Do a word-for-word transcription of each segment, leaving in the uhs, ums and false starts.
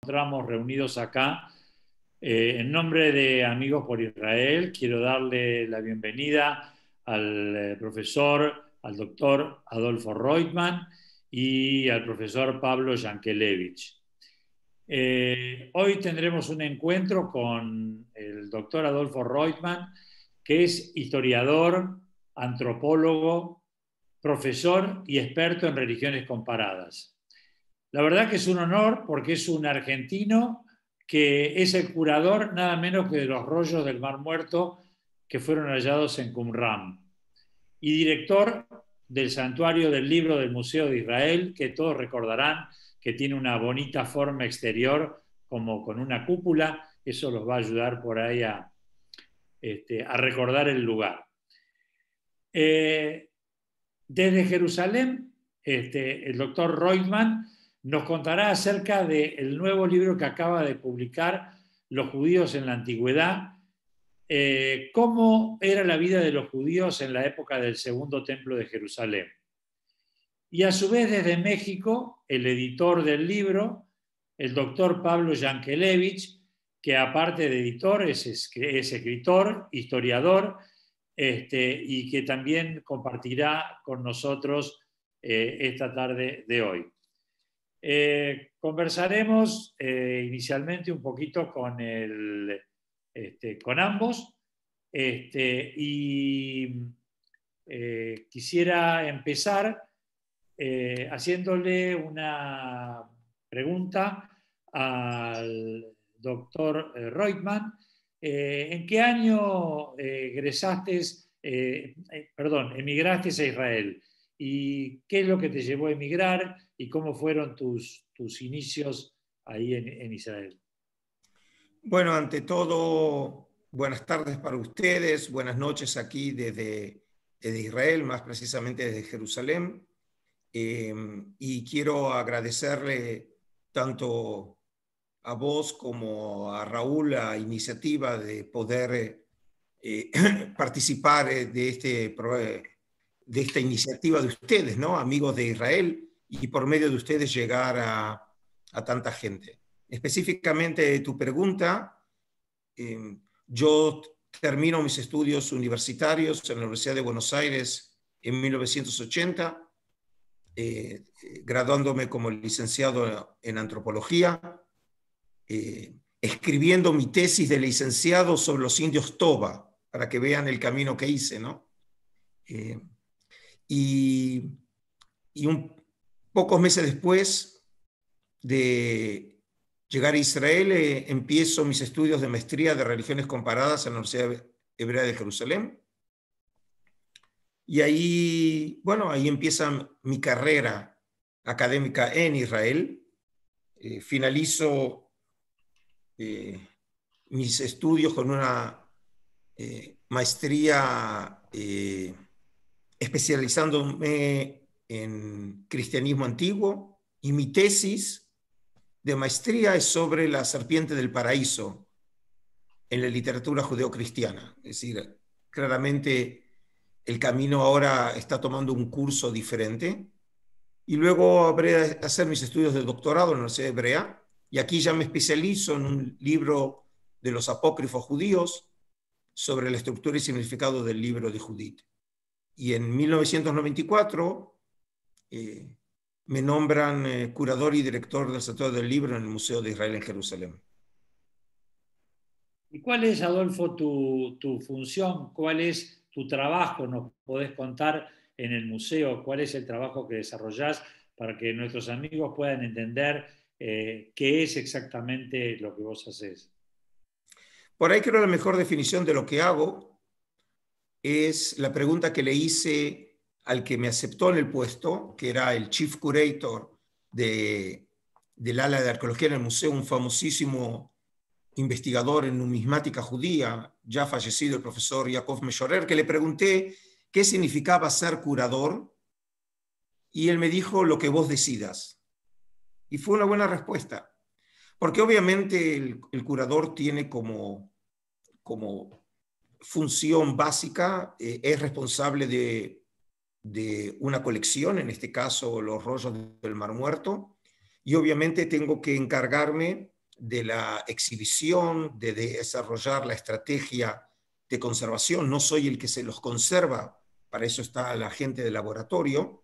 encontramos reunidos acá. Eh, en nombre de Amigos por Israel, quiero darle la bienvenida al eh, profesor, al doctor Adolfo Reutemann y al profesor Pablo Yankelevich. Eh, hoy tendremos un encuentro con el doctor Adolfo Reutemann, que es historiador, antropólogo, profesor y experto en religiones comparadas. La verdad que es un honor porque es un argentino que es el curador nada menos que de los rollos del Mar Muerto que fueron hallados en Qumran y director del Santuario del Libro del Museo de Israel, que todos recordarán que tiene una bonita forma exterior como con una cúpula. Eso los va a ayudar por ahí a, este, a recordar el lugar. Eh, desde Jerusalén, este, el doctor Reutemann nos contará acerca del nuevo libro que acaba de publicar, Los judíos en la antigüedad, eh, cómo era la vida de los judíos en la época del Segundo Templo de Jerusalén. Y a su vez desde México, el editor del libro, el doctor Pablo Yankelevich, que aparte de editor es, es escritor, historiador, este, y que también compartirá con nosotros eh, esta tarde de hoy. Eh, conversaremos eh, inicialmente un poquito con, el, este, con ambos este, y eh, quisiera empezar eh, haciéndole una pregunta al doctor Reutemann. Eh, ¿En qué año eh, egresaste, eh, eh, perdón, emigraste a Israel? ¿Y qué es lo que te llevó a emigrar? ¿Y cómo fueron tus, tus inicios ahí en, en Israel? Bueno, ante todo, buenas tardes para ustedes, buenas noches aquí desde, desde Israel, más precisamente desde Jerusalén. Eh, y quiero agradecerle tanto a vos como a Raúl la iniciativa de poder eh, participar de, este, de esta iniciativa de ustedes, ¿no? Amigos de Israel, y por medio de ustedes llegar a, a tanta gente. Específicamente tu pregunta, eh, yo termino mis estudios universitarios en la Universidad de Buenos Aires en mil novecientos ochenta, eh, graduándome como licenciado en antropología, eh, escribiendo mi tesis de licenciado sobre los indios Toba, para que vean el camino que hice, ¿no? Eh, y, y un, pocos meses después de llegar a Israel, eh, empiezo mis estudios de maestría de religiones comparadas en la Universidad Hebrea de Jerusalén. Y ahí, bueno, ahí empieza mi carrera académica en Israel. Eh, finalizo eh, mis estudios con una eh, maestría eh, especializándome en cristianismo antiguo, y mi tesis de maestría es sobre la serpiente del paraíso en la literatura judeocristiana. Es decir, claramente el camino ahora está tomando un curso diferente. Y luego habré de hacer mis estudios de doctorado en la Universidad Hebrea, y aquí ya me especializo en un libro de los apócrifos judíos sobre la estructura y significado del libro de Judith. Y en mil novecientos noventa y cuatro eh, me nombran eh, curador y director del Santuario del Libro en el Museo de Israel en Jerusalén. ¿Y cuál es, Adolfo, tu, tu función? ¿Cuál es tu trabajo? ¿Nos podés contar en el museo cuál es el trabajo que desarrollás para que nuestros amigos puedan entender eh, qué es exactamente lo que vos hacés? Por ahí creo la mejor definición de lo que hago es la pregunta que le hice al que me aceptó en el puesto, que era el Chief Curator de, del ala de arqueología en el museo, un famosísimo investigador en numismática judía, ya fallecido, el profesor Yaakov Meshorer, que le pregunté qué significaba ser curador, y él me dijo: lo que vos decidas. Y fue una buena respuesta, porque obviamente el, el curador tiene como, como función básica, eh, es responsable de, de una colección, en este caso los rollos del Mar Muerto, y obviamente tengo que encargarme de la exhibición, de desarrollar la estrategia de conservación. No soy el que se los conserva, para eso está la gente del laboratorio,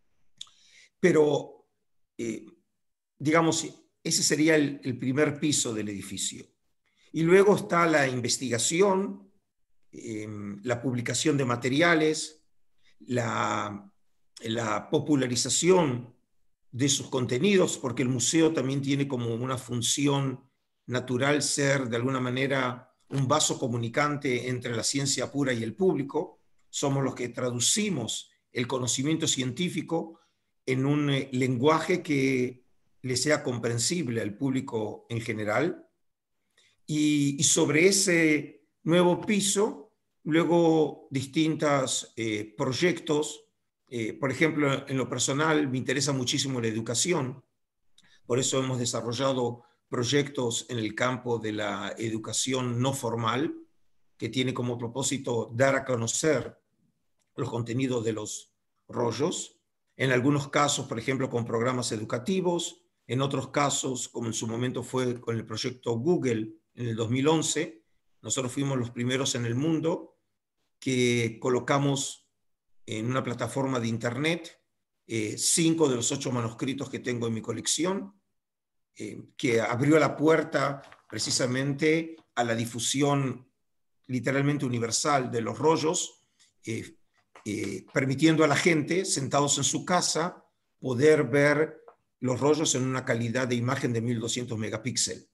pero eh, digamos, ese sería el, el primer piso del edificio. Y luego está la investigación, eh, la publicación de materiales, la, la popularización de sus contenidos, porque el museo también tiene como una función natural ser de alguna manera un vaso comunicante entre la ciencia pura y el público. Somos los que traducimos el conocimiento científico en un eh, lenguaje que le sea comprensible al público en general. Y, y sobre ese nuevo piso, luego distintos eh, proyectos. Eh, por ejemplo, en lo personal me interesa muchísimo la educación, por eso hemos desarrollado proyectos en el campo de la educación no formal, que tiene como propósito dar a conocer los contenidos de los rollos, en algunos casos, por ejemplo, con programas educativos, en otros casos, como en su momento fue con el proyecto Google en el dos mil once, nosotros fuimos los primeros en el mundo que colocamos en una plataforma de internet eh, cinco de los ocho manuscritos que tengo en mi colección, eh, que abrió la puerta precisamente a la difusión literalmente universal de los rollos, eh, eh, permitiendo a la gente, sentados en su casa, poder ver los rollos en una calidad de imagen de mil doscientos megapíxeles.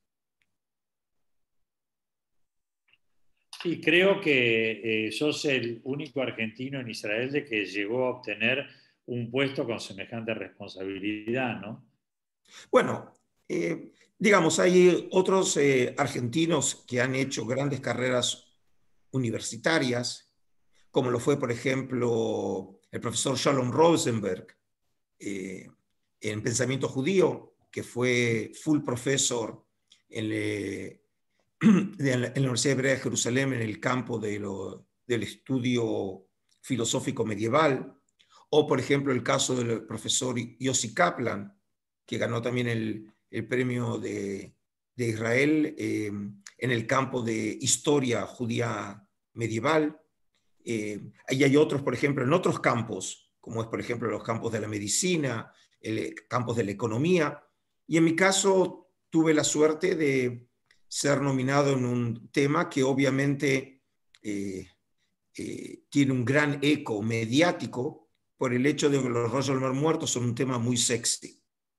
Y creo que eh, sos el único argentino en Israel de que llegó a obtener un puesto con semejante responsabilidad, ¿no? Bueno, eh, digamos, hay otros eh, argentinos que han hecho grandes carreras universitarias, como lo fue, por ejemplo, el profesor Shalom Rosenberg, eh, en pensamiento judío, que fue full profesor en, le, en, la, en la Universidad Hebrea de Jerusalén en el campo de lo, del estudio filosófico medieval, o por ejemplo el caso del profesor Yossi Kaplan, que ganó también el, el premio de, de Israel eh, en el campo de historia judía medieval. Eh, ahí hay otros, por ejemplo, en otros campos, como es, por ejemplo, los campos de la medicina, el, campos de la economía. Y en mi caso tuve la suerte de ser nominado en un tema que obviamente eh, eh, tiene un gran eco mediático por el hecho de que los rollos del mar muerto son un tema muy sexy.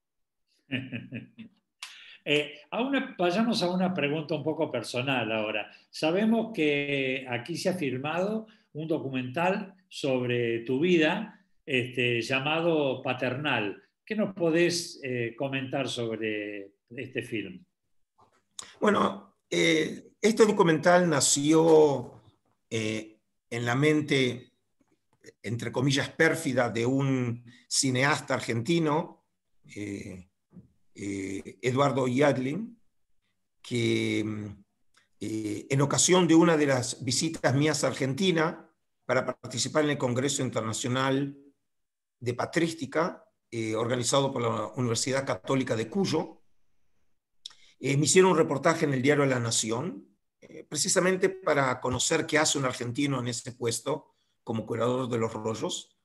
Eh, a una, vayamos a una pregunta un poco personal ahora. Sabemos que aquí se ha filmado un documental sobre tu vida este, llamado Paternal. ¿Qué nos podés eh, comentar sobre este film? Bueno, eh, este documental nació eh, en la mente, entre comillas, pérfida de un cineasta argentino, eh, eh, Eduardo Yadlin, que eh, en ocasión de una de las visitas mías a Argentina para participar en el Congreso Internacional de Patrística, eh, organizado por la Universidad Católica de Cuyo, eh, me hicieron un reportaje en el diario La Nación, eh, precisamente para conocer qué hace un argentino en ese puesto como curador de los rollos.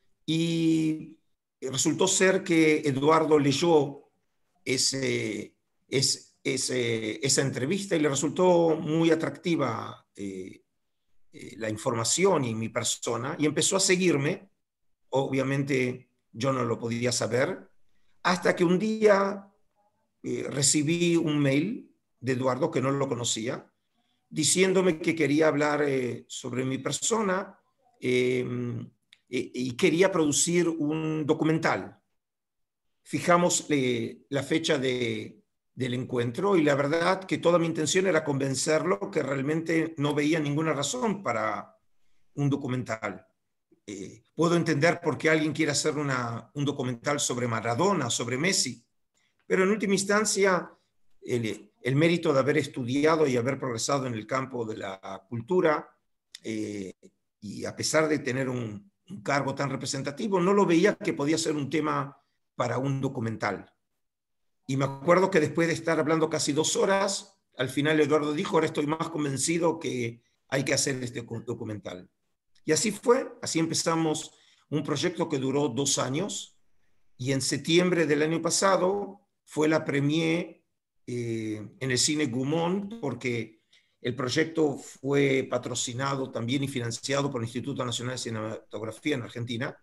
Y resultó ser que Eduardo leyó ese, ese, ese, esa entrevista y le resultó muy atractiva eh, eh, la información y mi persona, y empezó a seguirme. Obviamente yo no lo podía saber, hasta que un día eh, recibí un mail de Eduardo, que no lo conocía, diciéndome que quería hablar eh, sobre mi persona eh, y quería producir un documental. Fijamos eh, la fecha de, del encuentro y la verdad que toda mi intención era convencerlo que realmente no veía ninguna razón para un documental. Eh, puedo entender por qué alguien quiere hacer una, un documental sobre Maradona, sobre Messi, pero en última instancia el, el mérito de haber estudiado y haber progresado en el campo de la cultura eh, y a pesar de tener un, un cargo tan representativo, no lo veía que podía ser un tema para un documental. y me acuerdo que después de estar hablando casi dos horas, al final Eduardo dijo, ahora estoy más convencido que hay que hacer este documental. Y así fue, así empezamos un proyecto que duró dos años, y en septiembre del año pasado fue la premiere eh, en el Cine Gaumont, porque el proyecto fue patrocinado también y financiado por el Instituto Nacional de Cinematografía en Argentina.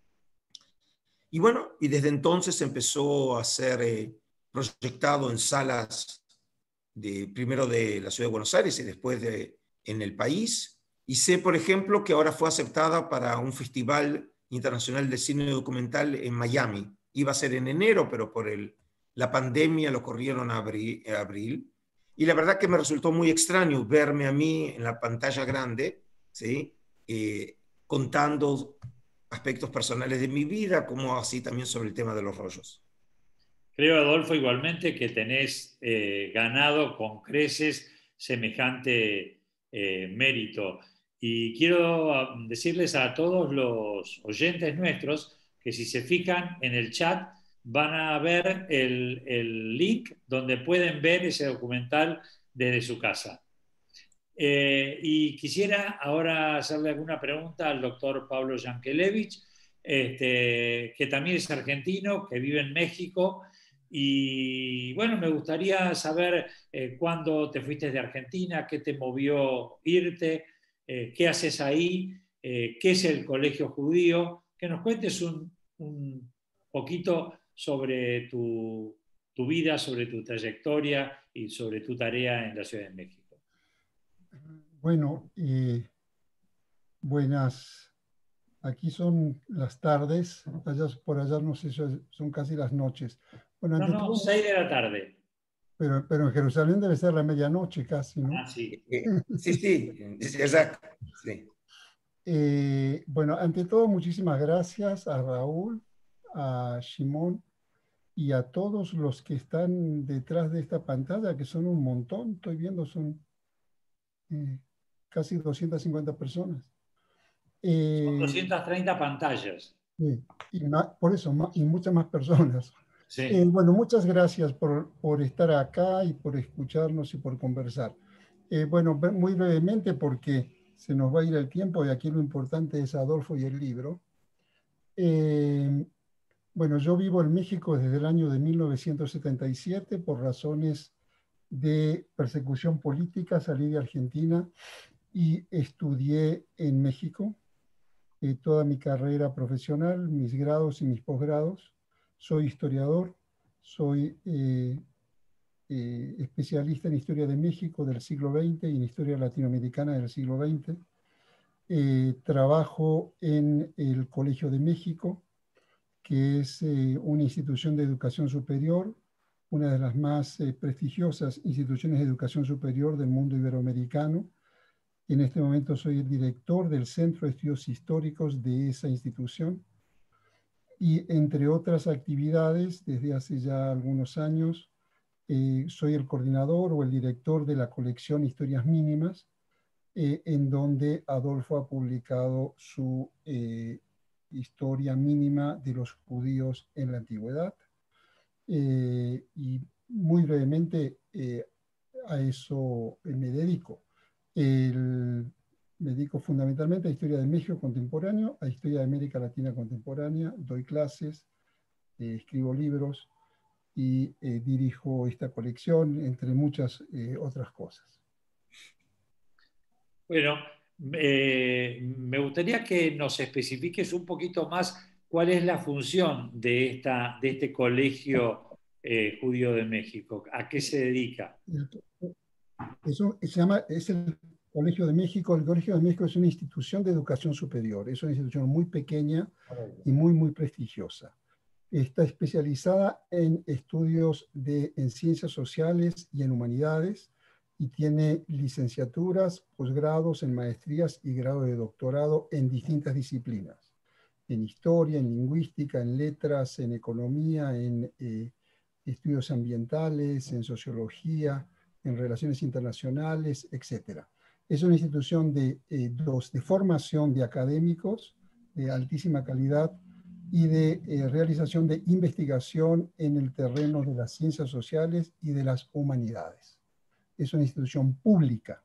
Y bueno, y desde entonces empezó a ser eh, proyectado en salas de, primero de la Ciudad de Buenos Aires y después de, en el país. Y sé, por ejemplo, que ahora fue aceptada para un festival internacional de cine documental en Miami. Iba a ser en enero, pero por el, la pandemia lo corrieron a abril, a abril. Y la verdad que me resultó muy extraño verme a mí en la pantalla grande, ¿sí? Eh, contando aspectos personales de mi vida, como así también sobre el tema de los rollos. Creo, Adolfo, igualmente que tenés eh, ganado con creces semejante eh, mérito. Y quiero decirles a todos los oyentes nuestros que si se fijan en el chat van a ver el, el link donde pueden ver ese documental desde su casa. Eh, y quisiera ahora hacerle alguna pregunta al doctor Pablo Yankelevich, este, que también es argentino, que vive en México. Y bueno, me gustaría saber eh, cuándo te fuiste de Argentina, qué te movió irte, eh, qué haces ahí, eh, qué es el colegio judío, que nos cuentes un, un poquito sobre tu, tu vida, sobre tu trayectoria y sobre tu tarea en la Ciudad de México. Bueno, eh, buenas. Aquí son las tardes, allá por allá no sé, son casi las noches. Bueno, No, ante no, todo, seis de la tarde. pero, pero en Jerusalén debe ser la medianoche casi, ¿no? Ah, sí. Eh, sí, sí, exacto. Sí. Eh, bueno, ante todo, muchísimas gracias a Raúl, a Shimon y a todos los que están detrás de esta pantalla, que son un montón. Estoy viendo, son eh, casi doscientas cincuenta personas. Son Eh, doscientas treinta pantallas. sí, y más, por eso, más, y muchas más personas. Eh, Sí. bueno, muchas gracias por, por estar acá y por escucharnos y por conversar. Eh, bueno, muy brevemente porque se nos va a ir el tiempo y aquí lo importante es Adolfo y el libro. Eh, bueno, yo vivo en México desde el año de mil novecientos setenta y siete por razones de persecución política. Salí de Argentina y estudié en México eh, toda mi carrera profesional, mis grados y mis posgrados. Soy historiador, soy eh, eh, especialista en historia de México del siglo veinte y en historia latinoamericana del siglo veinte. Eh, trabajo en el Colegio de México, que es eh, una institución de educación superior, una de las más eh, prestigiosas instituciones de educación superior del mundo iberoamericano. En este momento soy el director del Centro de Estudios Históricos de esa institución. Y entre otras actividades, desde hace ya algunos años, eh, soy el coordinador o el director de la colección Historias Mínimas, eh, en donde Adolfo ha publicado su eh, historia mínima de los judíos en la antigüedad. Eh, y muy brevemente eh, a eso me dedico. El, me dedico fundamentalmente a historia de México contemporáneo, a historia de América Latina contemporánea, doy clases, eh, escribo libros y eh, dirijo esta colección, entre muchas eh, otras cosas. Bueno, eh, me gustaría que nos especifiques un poquito más cuál es la función de, esta, de este colegio eh, judío de México, a qué se dedica. Eso se llama, es el Colegio de México. El Colegio de México es una institución de educación superior, es una institución muy pequeña y muy, muy prestigiosa. Está especializada en estudios de, en ciencias sociales y en humanidades y tiene licenciaturas, posgrados en maestrías y grado de doctorado en distintas disciplinas, en historia, en lingüística, en letras, en economía, en eh, estudios ambientales, en sociología, en relaciones internacionales, etcétera. Es una institución de, eh, dos, de formación de académicos de altísima calidad y de eh, realización de investigación en el terreno de las ciencias sociales y de las humanidades. Es una institución pública.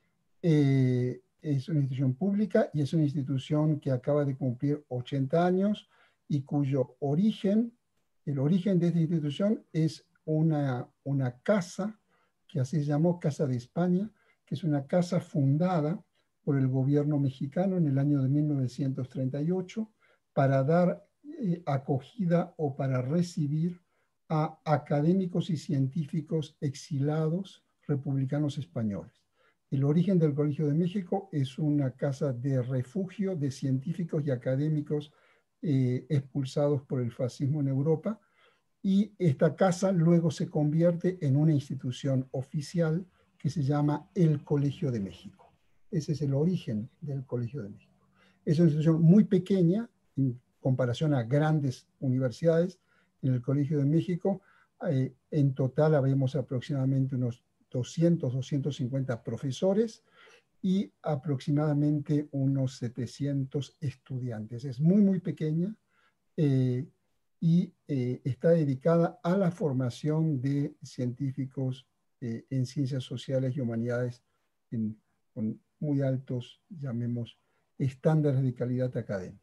Eh, es una institución pública y es una institución que acaba de cumplir ochenta años y cuyo origen, el origen de esta institución es una, una casa que así se llamó Casa de España, que es una casa fundada por el gobierno mexicano en el año de mil novecientos treinta y ocho para dar eh, acogida o para recibir a académicos y científicos exilados republicanos españoles. El origen del Colegio de México es una casa de refugio de científicos y académicos eh, expulsados por el fascismo en Europa, y esta casa luego se convierte en una institución oficial que se llama el Colegio de México. Ese es el origen del Colegio de México. Es una institución muy pequeña en comparación a grandes universidades. En el Colegio de México, eh, en total habemos aproximadamente unos doscientos, doscientos cincuenta profesores y aproximadamente unos setecientos estudiantes. Es muy, muy pequeña eh, y eh, está dedicada a la formación de científicos eh, en ciencias sociales y humanidades en, con muy altos, llamemos, estándares de calidad académica.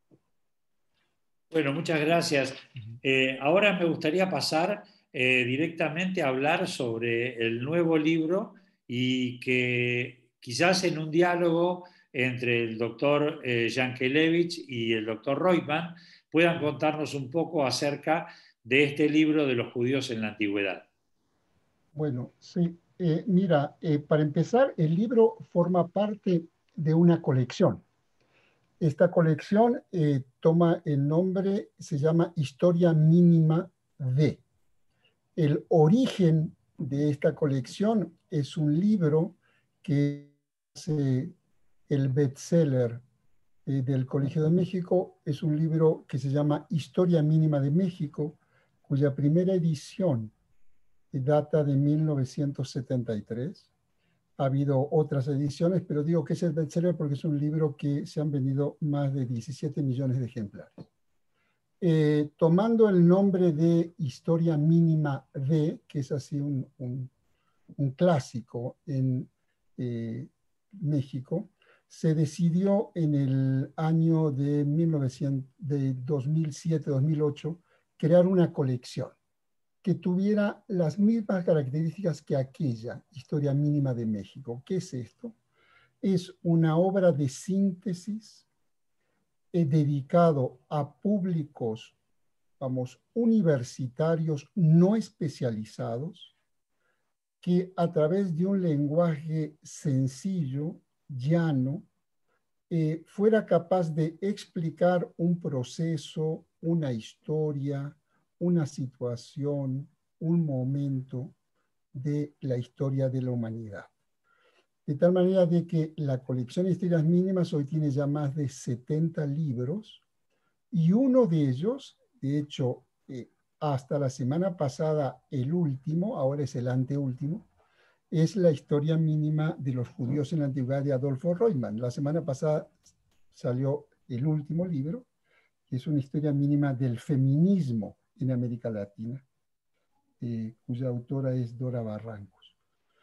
Bueno, muchas gracias. Eh, ahora me gustaría pasar eh, directamente a hablar sobre el nuevo libro y que quizás en un diálogo entre el doctor eh, Yankelevich y el doctor Reutemann puedan contarnos un poco acerca de este libro de los judíos en la antigüedad. Bueno, sí. Eh, mira, eh, para empezar, el libro forma parte de una colección. Esta colección eh, toma el nombre, se llama Historia Mínima de. El origen de esta colección es un libro que es eh, el bestseller eh, del Colegio de México. Es un libro que se llama Historia Mínima de México, cuya primera edición data de mil novecientos setenta y tres. Ha habido otras ediciones, pero digo que es el bestseller porque es un libro que se han vendido más de diecisiete millones de ejemplares. Eh, tomando el nombre de Historia Mínima de, que es así un, un, un clásico en eh, México, se decidió en el año de, mil novecientos, de dos mil siete dos mil ocho crear una colección que tuviera las mismas características que aquella Historia Mínima de México. ¿Qué es esto? Es una obra de síntesis eh, dedicado a públicos, vamos, universitarios no especializados, que a través de un lenguaje sencillo, llano, eh, fuera capaz de explicar un proceso, una historia, una situación, un momento de la historia de la humanidad. De tal manera de que la colección de Historias Mínimas hoy tiene ya más de setenta libros, y uno de ellos, de hecho, eh, hasta la semana pasada el último, ahora es el anteúltimo, es la Historia Mínima de los judíos en la antigüedad de Adolfo Reutemann. La semana pasada salió el último libro, que es una historia mínima del feminismo en América Latina, eh, cuya autora es Dora Barrancos.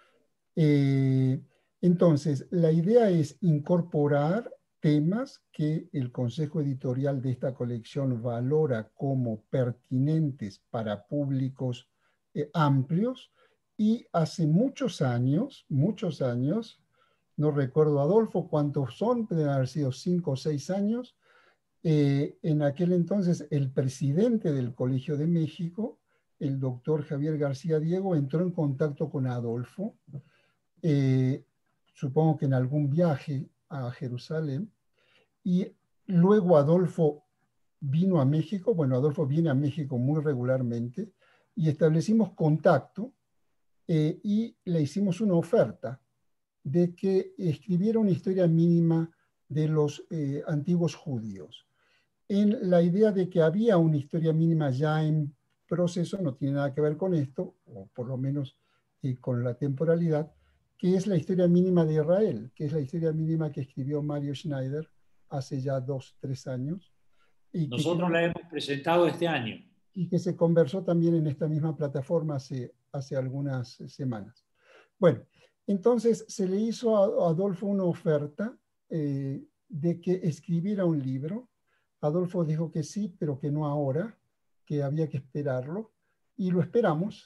Eh, entonces, la idea es incorporar temas que el consejo editorial de esta colección valora como pertinentes para públicos eh, amplios, y hace muchos años, muchos años, no recuerdo, Adolfo, cuántos son, deben haber sido cinco o seis años, eh, en aquel entonces el presidente del Colegio de México, el doctor Javier García Diego, entró en contacto con Adolfo, eh, supongo que en algún viaje a Jerusalén, y luego Adolfo vino a México. Bueno, Adolfo viene a México muy regularmente, y establecimos contacto eh, y le hicimos una oferta de que escribiera una historia mínima de los eh, antiguos judíos, en la idea de que había una historia mínima ya en proceso, no tiene nada que ver con esto, o por lo menos eh, con la temporalidad, que es la historia mínima de Israel, que es la historia mínima que escribió Mario Schneider hace ya dos, tres años, Y Nosotros que, la hemos presentado este año. Y que se conversó también en esta misma plataforma hace, hace algunas semanas. Bueno, entonces se le hizo a Adolfo una oferta eh, de que escribiera un libro. Adolfo dijo que sí, pero que no ahora, que había que esperarlo, y lo esperamos.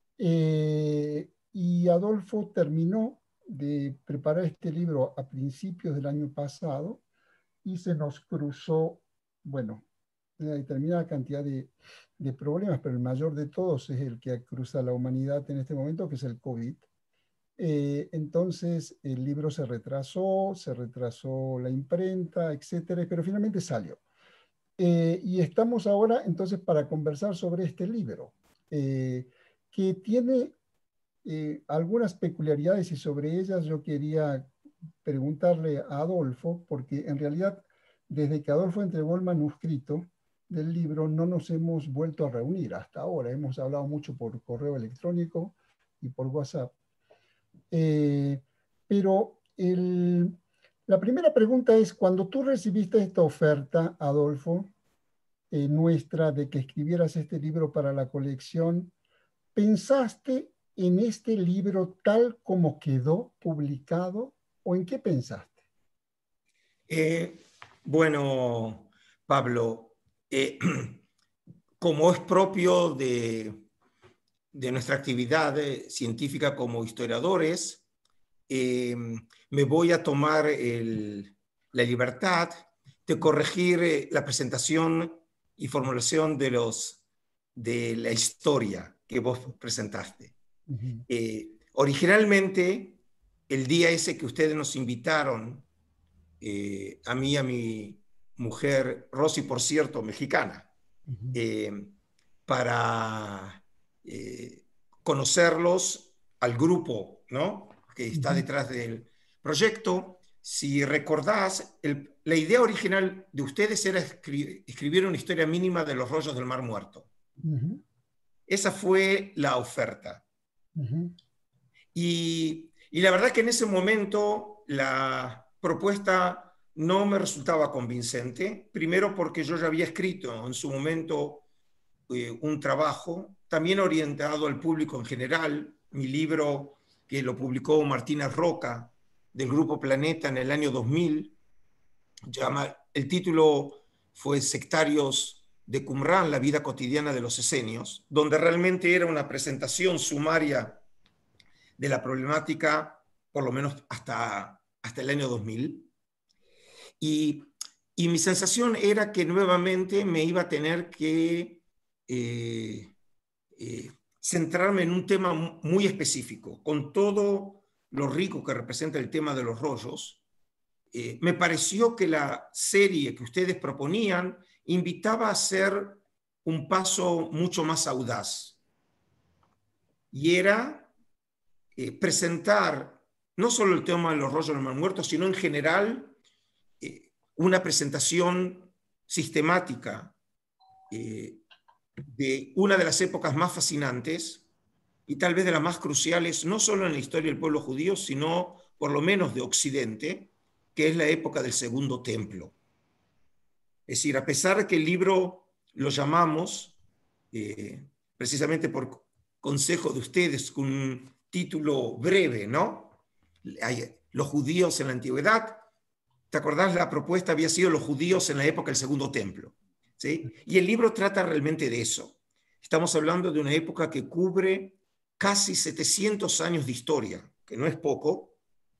Eh, y Adolfo terminó de preparar este libro a principios del año pasado y se nos cruzó, bueno, una determinada cantidad de, de problemas, pero el mayor de todos es el que cruza la humanidad en este momento, que es el COVID. Eh, entonces el libro se retrasó, se retrasó la imprenta, etcétera, pero finalmente salió. Eh, y estamos ahora entonces para conversar sobre este libro, eh, que tiene eh, algunas peculiaridades y sobre ellas yo quería preguntarle a Adolfo, porque en realidad desde que Adolfo entregó el manuscrito del libro no nos hemos vuelto a reunir hasta ahora. Hemos hablado mucho por correo electrónico y por WhatsApp. Eh, pero el, la primera pregunta es, cuando tú recibiste esta oferta, Adolfo, eh, nuestra, de que escribieras este libro para la colección, ¿pensaste en este libro tal como quedó publicado o en qué pensaste? Eh, bueno, Pablo, eh, como es propio de, de nuestra actividad eh, científica como historiadores, eh, me voy a tomar el, la libertad de corregir eh, la presentación y formulación de, los, de la historia que vos presentaste. Uh-huh. Eh, originalmente, el día ese que ustedes nos invitaron, eh, a mí y a mi mujer, Rosy, por cierto, mexicana, Uh-huh. eh, para eh, conocerlos al grupo, ¿no?, que está Uh-huh. detrás del proyecto. Si recordás, el, la idea original de ustedes era escri escribir una historia mínima de los rollos del Mar Muerto. Uh-huh. Esa fue la oferta. Uh-huh. Y, y la verdad que en ese momento la propuesta no me resultaba convincente, primero porque yo ya había escrito en su momento eh, un trabajo, también orientado al público en general, mi libro que lo publicó Martínez Roca del Grupo Planeta en el año dos mil, llama, el título fue Sectarios de Qumrán, la vida cotidiana de los esenios, donde realmente era una presentación sumaria de la problemática, por lo menos hasta, hasta el año dos mil. Y, y mi sensación era que nuevamente me iba a tener que eh, eh, centrarme en un tema muy específico, con todo lo rico que representa el tema de los rollos. Eh, me pareció que la serie que ustedes proponían invitaba a hacer un paso mucho más audaz. Y era Eh, presentar no solo el tema de los rollos del Mar Muerto, sino en general eh, una presentación sistemática eh, de una de las épocas más fascinantes y tal vez de las más cruciales, no solo en la historia del pueblo judío, sino por lo menos de Occidente, que es la época del Segundo Templo. Es decir, a pesar de que el libro lo llamamos, eh, precisamente por consejo de ustedes, con un título breve, ¿no? Hay, los judíos en la antigüedad. ¿Te acordás? La propuesta había sido los judíos en la época del Segundo Templo, ¿sí? Y el libro trata realmente de eso. Estamos hablando de una época que cubre casi setecientos años de historia, que no es poco,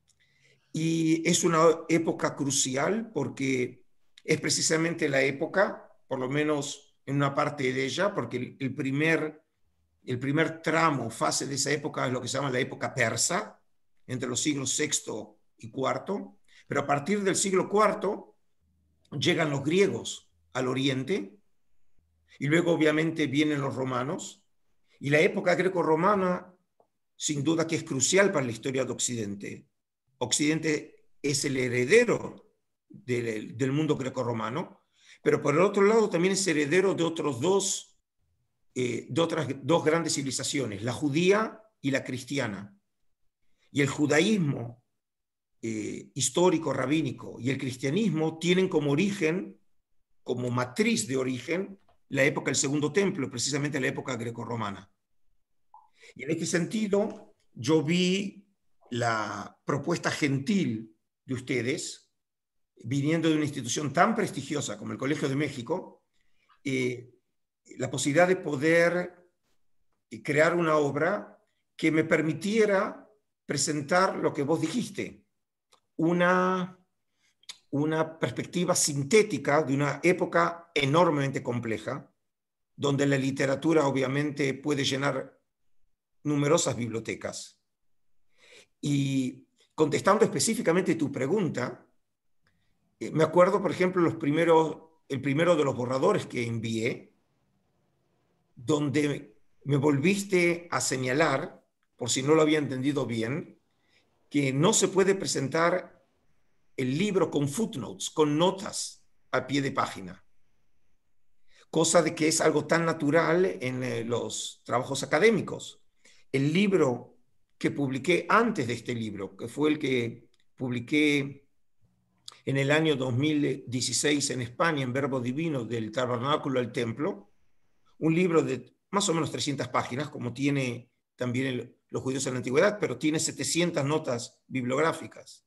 y es una época crucial porque es precisamente la época, por lo menos en una parte de ella, porque el primer, el primer tramo, fase de esa época es lo que se llama la época persa, entre los siglos sexto y cuarto, pero a partir del siglo cuarto llegan los griegos al oriente y luego obviamente vienen los romanos, y la época greco-romana sin duda que es crucial para la historia de Occidente. Occidente es el heredero del, del mundo grecorromano, pero por el otro lado también es heredero de, otros dos, eh, de otras dos grandes civilizaciones, la judía y la cristiana. Y el judaísmo eh, histórico, rabínico, y el cristianismo tienen como origen como matriz de origen la época del Segundo Templo, precisamente la época grecorromana. Y en este sentido, yo vi la propuesta gentil de ustedes, viniendo de una institución tan prestigiosa como el Colegio de México, eh, la posibilidad de poder crear una obra que me permitiera presentar lo que vos dijiste, una, una perspectiva sintética de una época enormemente compleja, donde la literatura obviamente puede llenar numerosas bibliotecas. Y contestando específicamente tu pregunta, eh, me acuerdo, por ejemplo, los primeros, el primero de los borradores que envié, donde me volviste a señalar, por si no lo había entendido bien, que no se puede presentar el libro con footnotes, con notas a pie de página, cosa de que es algo tan natural en eh, los trabajos académicos. El libro que publiqué antes de este libro, que fue el que publiqué en el año dos mil dieciséis en España, en Verbo Divino, del Tabernáculo al Templo, un libro de más o menos trescientas páginas, como tiene también el, los judíos en la antigüedad, pero tiene setecientas notas bibliográficas.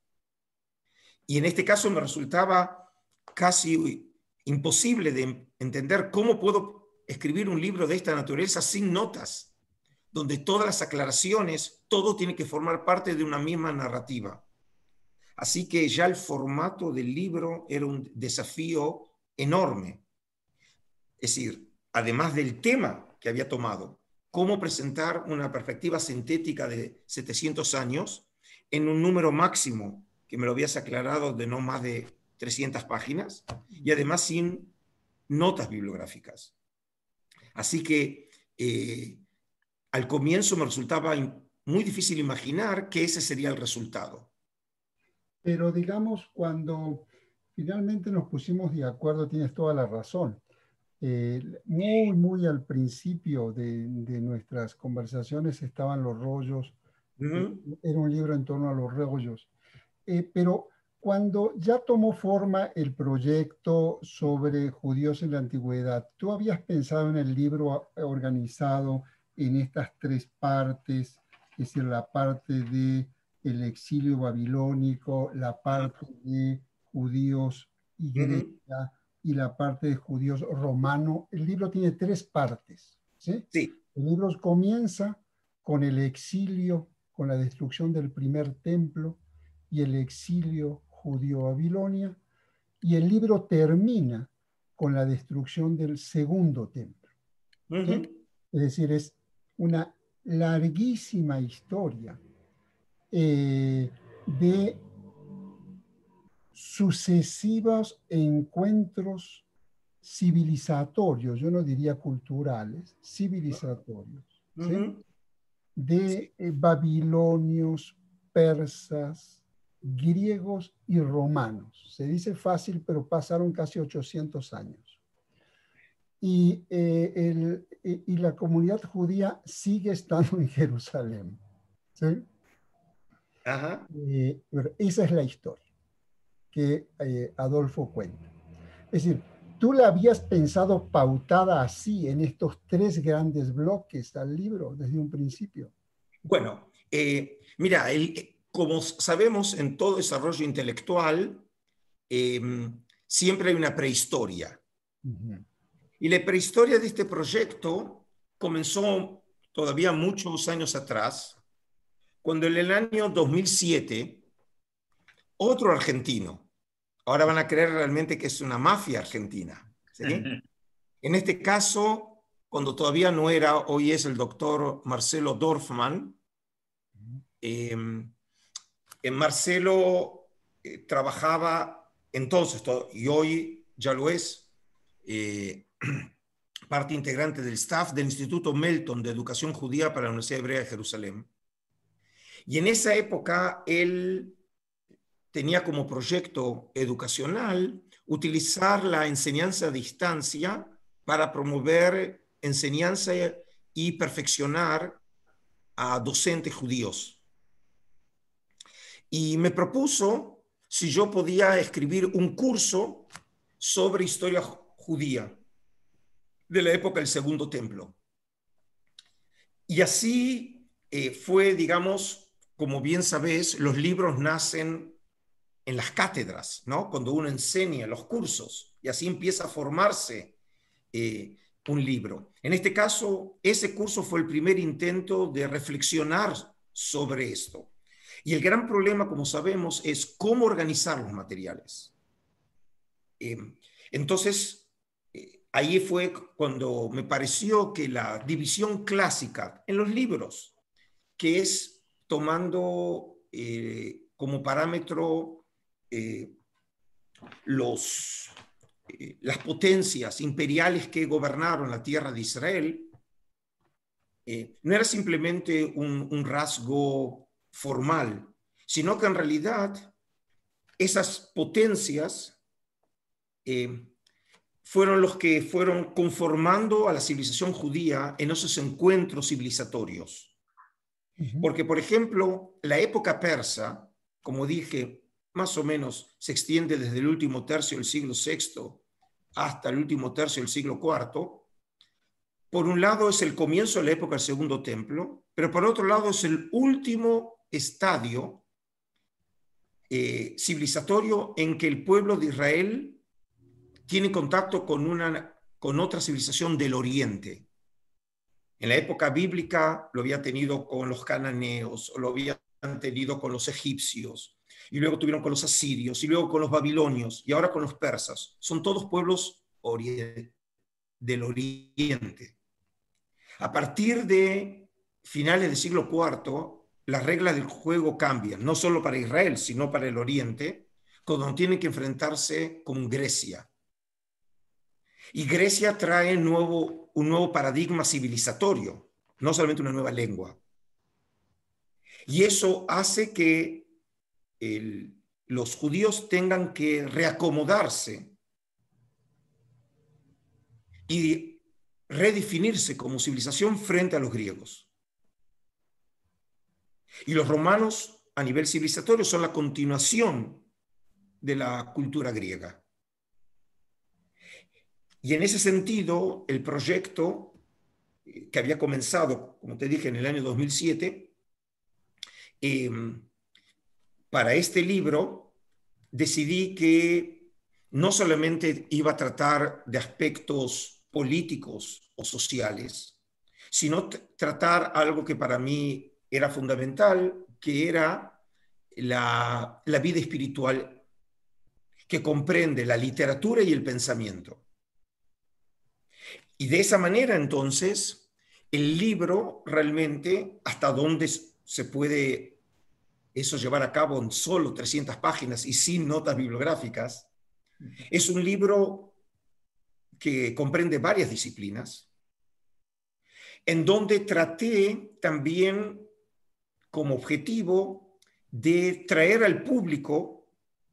Y en este caso me resultaba casi imposible de entender cómo puedo escribir un libro de esta naturaleza sin notas, donde todas las aclaraciones, todo tiene que formar parte de una misma narrativa. Así que ya el formato del libro era un desafío enorme. Es decir, además del tema que había tomado, cómo presentar una perspectiva sintética de setecientos años en un número máximo, que me lo habías aclarado, de no más de trescientas páginas, y además sin notas bibliográficas. Así que eh, al comienzo me resultaba muy difícil imaginar que ese sería el resultado. Pero digamos, cuando finalmente nos pusimos de acuerdo, tienes toda la razón. Eh, muy, muy al principio de, de nuestras conversaciones estaban los rollos. Uh-huh. Era un libro en torno a los rollos. Eh, pero cuando ya tomó forma el proyecto sobre judíos en la antigüedad, ¿tú habías pensado en el libro organizado en estas tres partes? Es decir, la parte de el exilio babilónico, la parte de judíos y Grecia, uh-huh, y la parte de judíos romano. El libro tiene tres partes, ¿sí? Sí. El libro comienza con el exilio, con la destrucción del primer templo y el exilio judío a Babilonia, y el libro termina con la destrucción del segundo templo. Uh-huh. ¿Sí? Es decir, es una larguísima historia eh, de sucesivos encuentros civilizatorios, yo no diría culturales, civilizatorios, ¿sí? Uh-huh. De eh, babilonios, persas, griegos y romanos. Se dice fácil, pero pasaron casi ochocientos años. Y, eh, el, eh, y la comunidad judía sigue estando en Jerusalén, ¿sí? Ajá. Eh, esa es la historia que eh, Adolfo cuenta. Es decir, ¿tú la habías pensado pautada así en estos tres grandes bloques al libro desde un principio? Bueno, eh, mira, el, como sabemos en todo desarrollo intelectual, eh, siempre hay una prehistoria. Uh-huh. Y la prehistoria de este proyecto comenzó todavía muchos años atrás, cuando en el año dos mil siete, otro argentino, ahora van a creer realmente que es una mafia argentina, ¿sí? En este caso, cuando todavía no era, hoy es el doctor Marcelo Dorfman. Eh, en Marcelo eh, trabajaba entonces, todo, y hoy ya lo es, eh, parte integrante del staff del Instituto Melton de Educación Judía para la Universidad Hebrea de Jerusalén. Y en esa época él tenía como proyecto educacional utilizar la enseñanza a distancia para promover enseñanza y perfeccionar a docentes judíos. Y me propuso si yo podía escribir un curso sobre historia judía de la época del Segundo Templo. Y así eh, fue, digamos, como bien sabés, los libros nacen en las cátedras, ¿no? Cuando uno enseña los cursos, y así empieza a formarse eh, un libro. En este caso, ese curso fue el primer intento de reflexionar sobre esto. Y el gran problema, como sabemos, es cómo organizar los materiales. Eh, entonces, eh, ahí fue cuando me pareció que la división clásica en los libros, que es tomando eh, como parámetro eh, los, eh, las potencias imperiales que gobernaron la tierra de Israel, eh, no era simplemente un, un rasgo formal, sino que en realidad esas potencias eh, fueron los que fueron conformando a la civilización judía en esos encuentros civilizatorios. Uh-huh. Porque, por ejemplo, la época persa, como dije, más o menos se extiende desde el último tercio del siglo sexto hasta el último tercio del siglo cuarto. Por un lado es el comienzo de la época del Segundo Templo, pero por otro lado es el último estadio eh, civilizatorio en que el pueblo de Israel tiene contacto con, una, con otra civilización del Oriente. En la época bíblica lo había tenido con los cananeos, o lo habían tenido con los egipcios, y luego tuvieron con los asirios, y luego con los babilonios, y ahora con los persas. Son todos pueblos ori- del Oriente. A partir de finales del siglo cuarto, las reglas del juego cambian, no solo para Israel, sino para el Oriente, cuando tienen que enfrentarse con Grecia. Y Grecia trae nuevo, un nuevo paradigma civilizatorio, no solamente una nueva lengua. Y eso hace que el, los judíos tengan que reacomodarse y redefinirse como civilización frente a los griegos. Y los romanos, a nivel civilizatorio, son la continuación de la cultura griega. Y en ese sentido, el proyecto que había comenzado, como te dije, en el año dos mil siete, eh, para este libro decidí que no solamente iba a tratar de aspectos políticos o sociales, sino tratar algo que para mí era fundamental, que era la, la vida espiritual, que comprende la literatura y el pensamiento. Y de esa manera, entonces, el libro realmente, hasta dónde se puede eso llevar a cabo en solo trescientas páginas y sin notas bibliográficas, es un libro que comprende varias disciplinas, en donde traté también como objetivo de traer al público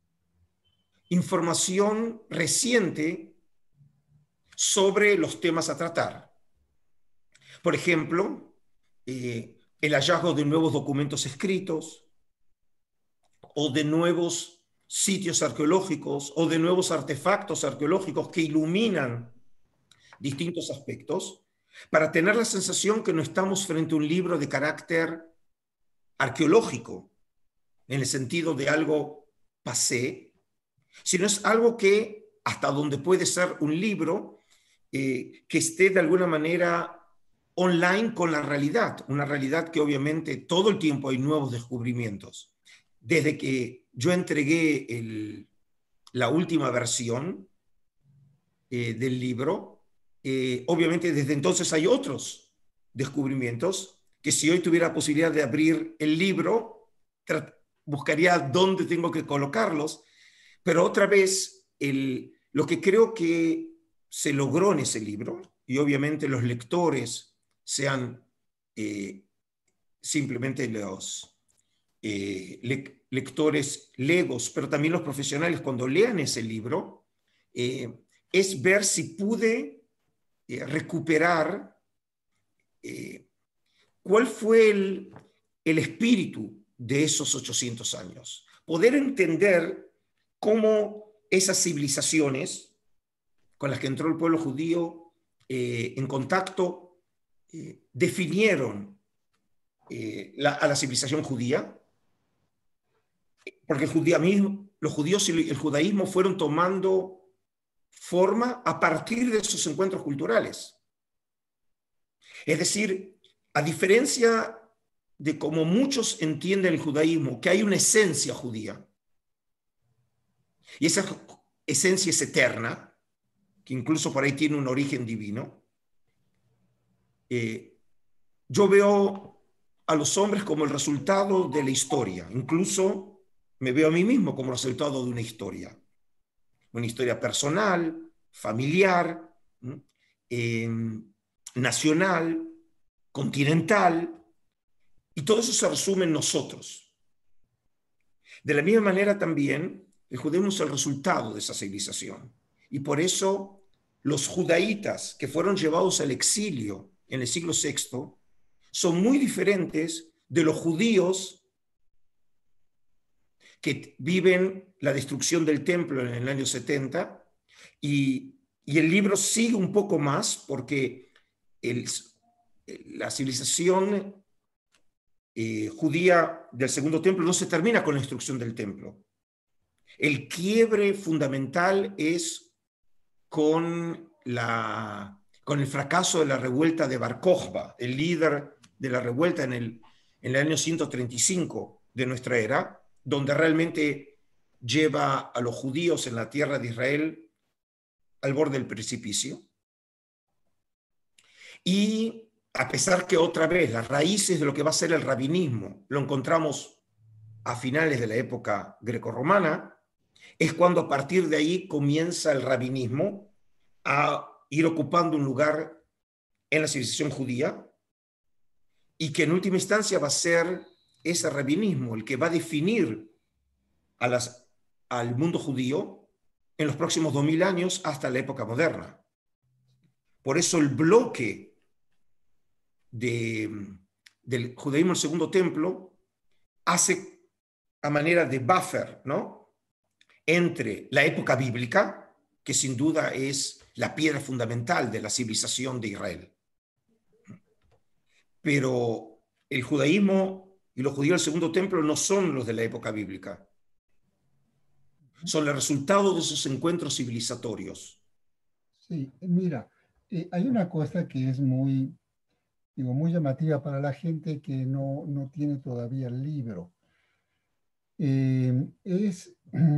información reciente sobre los temas a tratar. Por ejemplo, eh, el hallazgo de nuevos documentos escritos o de nuevos sitios arqueológicos o de nuevos artefactos arqueológicos que iluminan distintos aspectos, para tener la sensación que no estamos frente a un libro de carácter arqueológico, en el sentido de algo pasé, sino es algo que hasta donde puede ser un libro eh, que esté de alguna manera online con la realidad, una realidad que obviamente todo el tiempo hay nuevos descubrimientos. Desde que yo entregué el, la última versión eh, del libro, eh, obviamente desde entonces hay otros descubrimientos que si hoy tuviera la posibilidad de abrir el libro, buscaría dónde tengo que colocarlos, pero otra vez el, lo que creo que se logró en ese libro, y obviamente los lectores sean eh, simplemente los eh, le, lectores legos, pero también los profesionales cuando lean ese libro, eh, es ver si pude eh, recuperar eh, cuál fue el, el espíritu de esos ochocientos años. Poder entender cómo esas civilizaciones con las que entró el pueblo judío eh, en contacto eh, definieron eh, la, a la civilización judía, porque el judaísmo, los judíos y el judaísmo fueron tomando forma a partir de esos encuentros culturales. Es decir, a diferencia de cómo muchos entienden el judaísmo, que hay una esencia judía, y esa esencia es eterna, que incluso por ahí tiene un origen divino, eh, yo veo a los hombres como el resultado de la historia, incluso me veo a mí mismo como resultado de una historia, una historia personal, familiar, eh, nacional, continental, y todo eso se resume en nosotros. De la misma manera también, el judaísmo es el resultado de esa civilización. Y por eso los judaítas que fueron llevados al exilio en el siglo sexto son muy diferentes de los judíos que viven la destrucción del templo en el año setenta, y, y el libro sigue un poco más porque el, la civilización eh, judía del segundo templo no se termina con la destrucción del templo. El quiebre fundamental es con, la, con el fracaso de la revuelta de Bar Kokhba, el líder de la revuelta en el, en el año ciento treinta y cinco de nuestra era, donde realmente lleva a los judíos en la tierra de Israel al borde del precipicio. Y a pesar que otra vez las raíces de lo que va a ser el rabinismo lo encontramos a finales de la época grecorromana, es cuando a partir de ahí comienza el rabinismo a ir ocupando un lugar en la civilización judía, y que en última instancia va a ser ese rabinismo el que va a definir a las, al mundo judío en los próximos dos mil años hasta la época moderna. Por eso el bloque de, del judaísmo, el segundo templo, hace a manera de buffer, ¿no?, entre la época bíblica, que sin duda es la piedra fundamental de la civilización de Israel. Pero el judaísmo y los judíos del segundo templo no son los de la época bíblica. Son el resultado de esos encuentros civilizatorios. Sí, mira, eh, hay una cosa que es muy, digo, muy llamativa para la gente que no, no tiene todavía el libro. Eh, es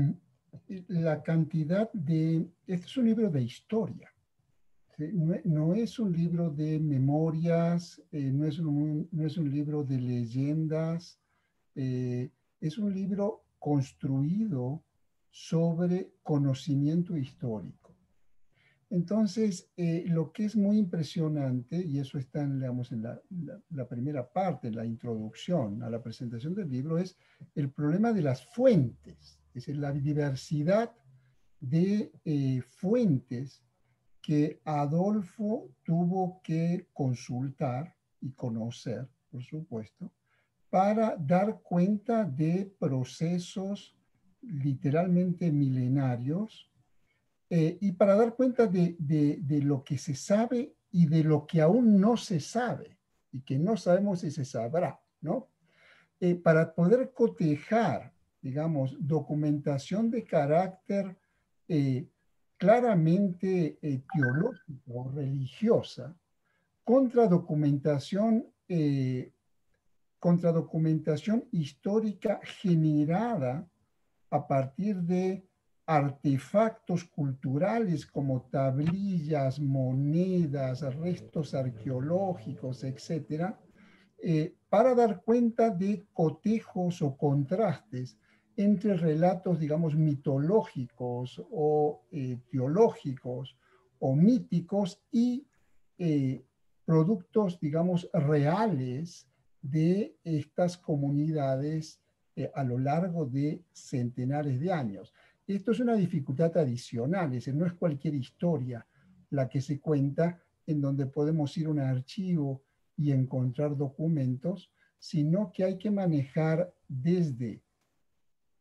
la cantidad de... Este es un libro de historia. ¿Sí? No, no es un libro de memorias, eh, no, es un, no es un libro de leyendas, eh, es un libro construido sobre conocimiento histórico. Entonces, eh, lo que es muy impresionante, y eso está en, digamos, en la, la, la primera parte, en la introducción a la presentación del libro, es el problema de las fuentes, es decir, la diversidad de eh, fuentes que Adolfo tuvo que consultar y conocer, por supuesto, para dar cuenta de procesos literalmente milenarios, eh, y para dar cuenta de, de, de lo que se sabe y de lo que aún no se sabe, y que no sabemos si se sabrá, ¿no? Eh, para poder cotejar, digamos, documentación de carácter eh, claramente eh, teológica o religiosa contra documentación, eh, contra documentación histórica generada a partir de artefactos culturales como tablillas, monedas, restos arqueológicos, etcétera, eh, para dar cuenta de cotejos o contrastes entre relatos, digamos, mitológicos o eh, teológicos o míticos y eh, productos, digamos, reales de estas comunidades eh, a lo largo de centenares de años. Esto es una dificultad adicional, es decir, no es cualquier historia la que se cuenta en donde podemos ir a un archivo y encontrar documentos, sino que hay que manejar desde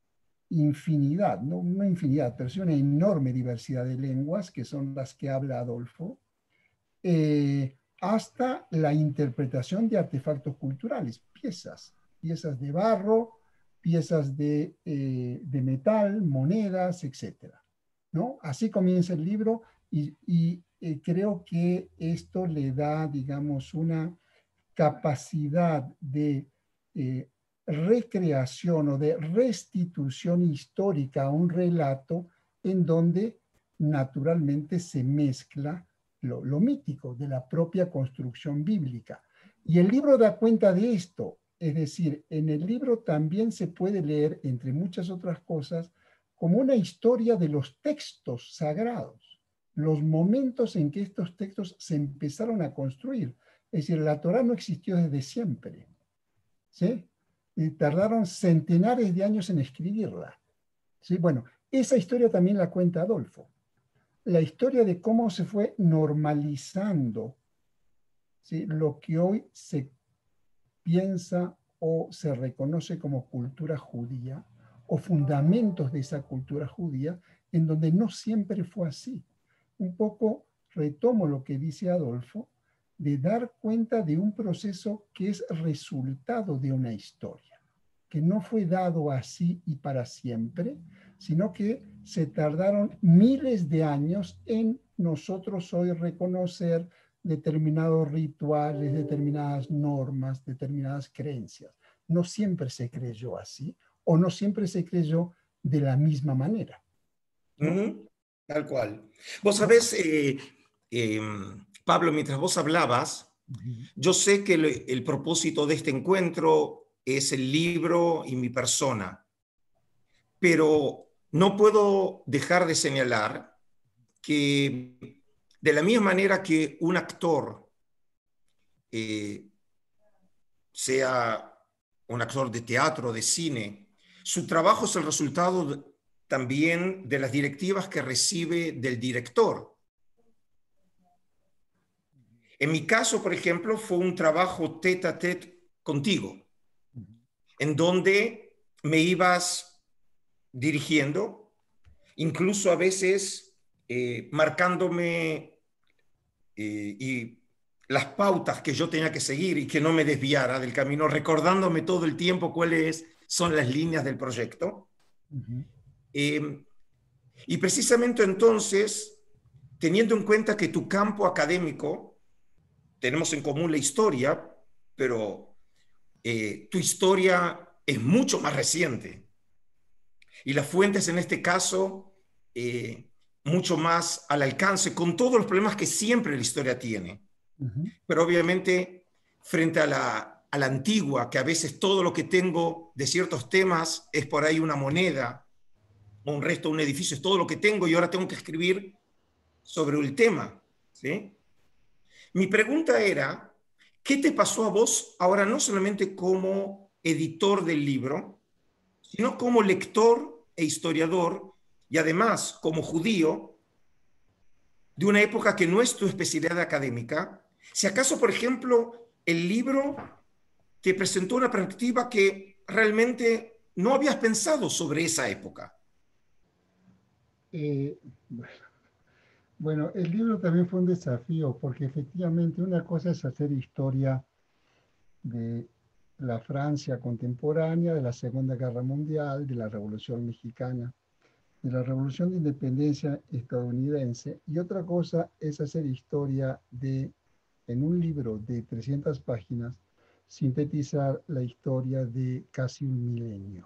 infinidad, no una infinidad, pero sí una enorme diversidad de lenguas, que son las que habla Adolfo, eh, hasta la interpretación de artefactos culturales, piezas, piezas de barro, piezas de, eh, de metal, monedas, etcétera, ¿no? Así comienza el libro y, y eh, creo que esto le da, digamos, una capacidad de eh, recreación o de restitución histórica a un relato en donde naturalmente se mezcla lo, lo mítico de la propia construcción bíblica. Y el libro da cuenta de esto, es decir, en el libro también se puede leer, entre muchas otras cosas, como una historia de los textos sagrados, los momentos en que estos textos se empezaron a construir. Es decir, la Torá no existió desde siempre, ¿sí? Y tardaron centenares de años en escribirla, ¿sí? Bueno, esa historia también la cuenta Adolfo. La historia de cómo se fue normalizando, ¿sí?, lo que hoy se piensa o se reconoce como cultura judía o fundamentos de esa cultura judía, en donde no siempre fue así. Un poco retomo lo que dice Adolfo, de dar cuenta de un proceso que es resultado de una historia, que no fue dado así y para siempre, sino que se tardaron miles de años en nosotros hoy reconocer determinados rituales, determinadas normas, determinadas creencias. No siempre se creyó así o no siempre se creyó de la misma manera, ¿no? Uh-huh. Tal cual. Vos sabés, eh, eh, Pablo, mientras vos hablabas, uh-huh, yo sé que el, el propósito de este encuentro es el libro y mi persona, pero no puedo dejar de señalar que de la misma manera que un actor, eh, sea un actor de teatro, de cine, su trabajo es el resultado de, también de las directivas que recibe del director. En mi caso, por ejemplo, fue un trabajo tete a tete contigo, en donde me ibas dirigiendo, incluso a veces eh, marcándome eh, y las pautas que yo tenía que seguir y que no me desviara del camino, recordándome todo el tiempo cuáles son las líneas del proyecto. Uh-huh. Eh, y precisamente entonces, teniendo en cuenta que tu campo académico, tenemos en común la historia, pero eh, tu historia es mucho más reciente. Y las fuentes en este caso, eh, mucho más al alcance, con todos los problemas que siempre la historia tiene. Uh-huh. Pero obviamente, frente a la, a la antigua, que a veces todo lo que tengo de ciertos temas es por ahí una moneda, o un resto de un edificio, es todo lo que tengo y ahora tengo que escribir sobre el tema, ¿sí? Mi pregunta era, ¿qué te pasó a vos ahora no solamente como editor del libro, sino como lector e historiador y además como judío de una época que no es tu especialidad académica? Si acaso, por ejemplo, el libro te presentó una perspectiva que realmente no habías pensado sobre esa época. Eh, bueno. Bueno, el libro también fue un desafío porque efectivamente una cosa es hacer historia de la Francia contemporánea, de la Segunda Guerra Mundial, de la Revolución Mexicana, de la Revolución de Independencia estadounidense, y otra cosa es hacer historia de, en un libro de trescientas páginas, sintetizar la historia de casi un milenio.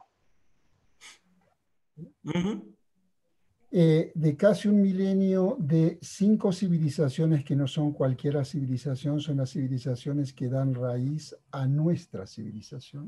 Uh-huh. Eh, de casi un milenio de cinco civilizaciones que no son cualquier civilización, son las civilizaciones que dan raíz a nuestra civilización.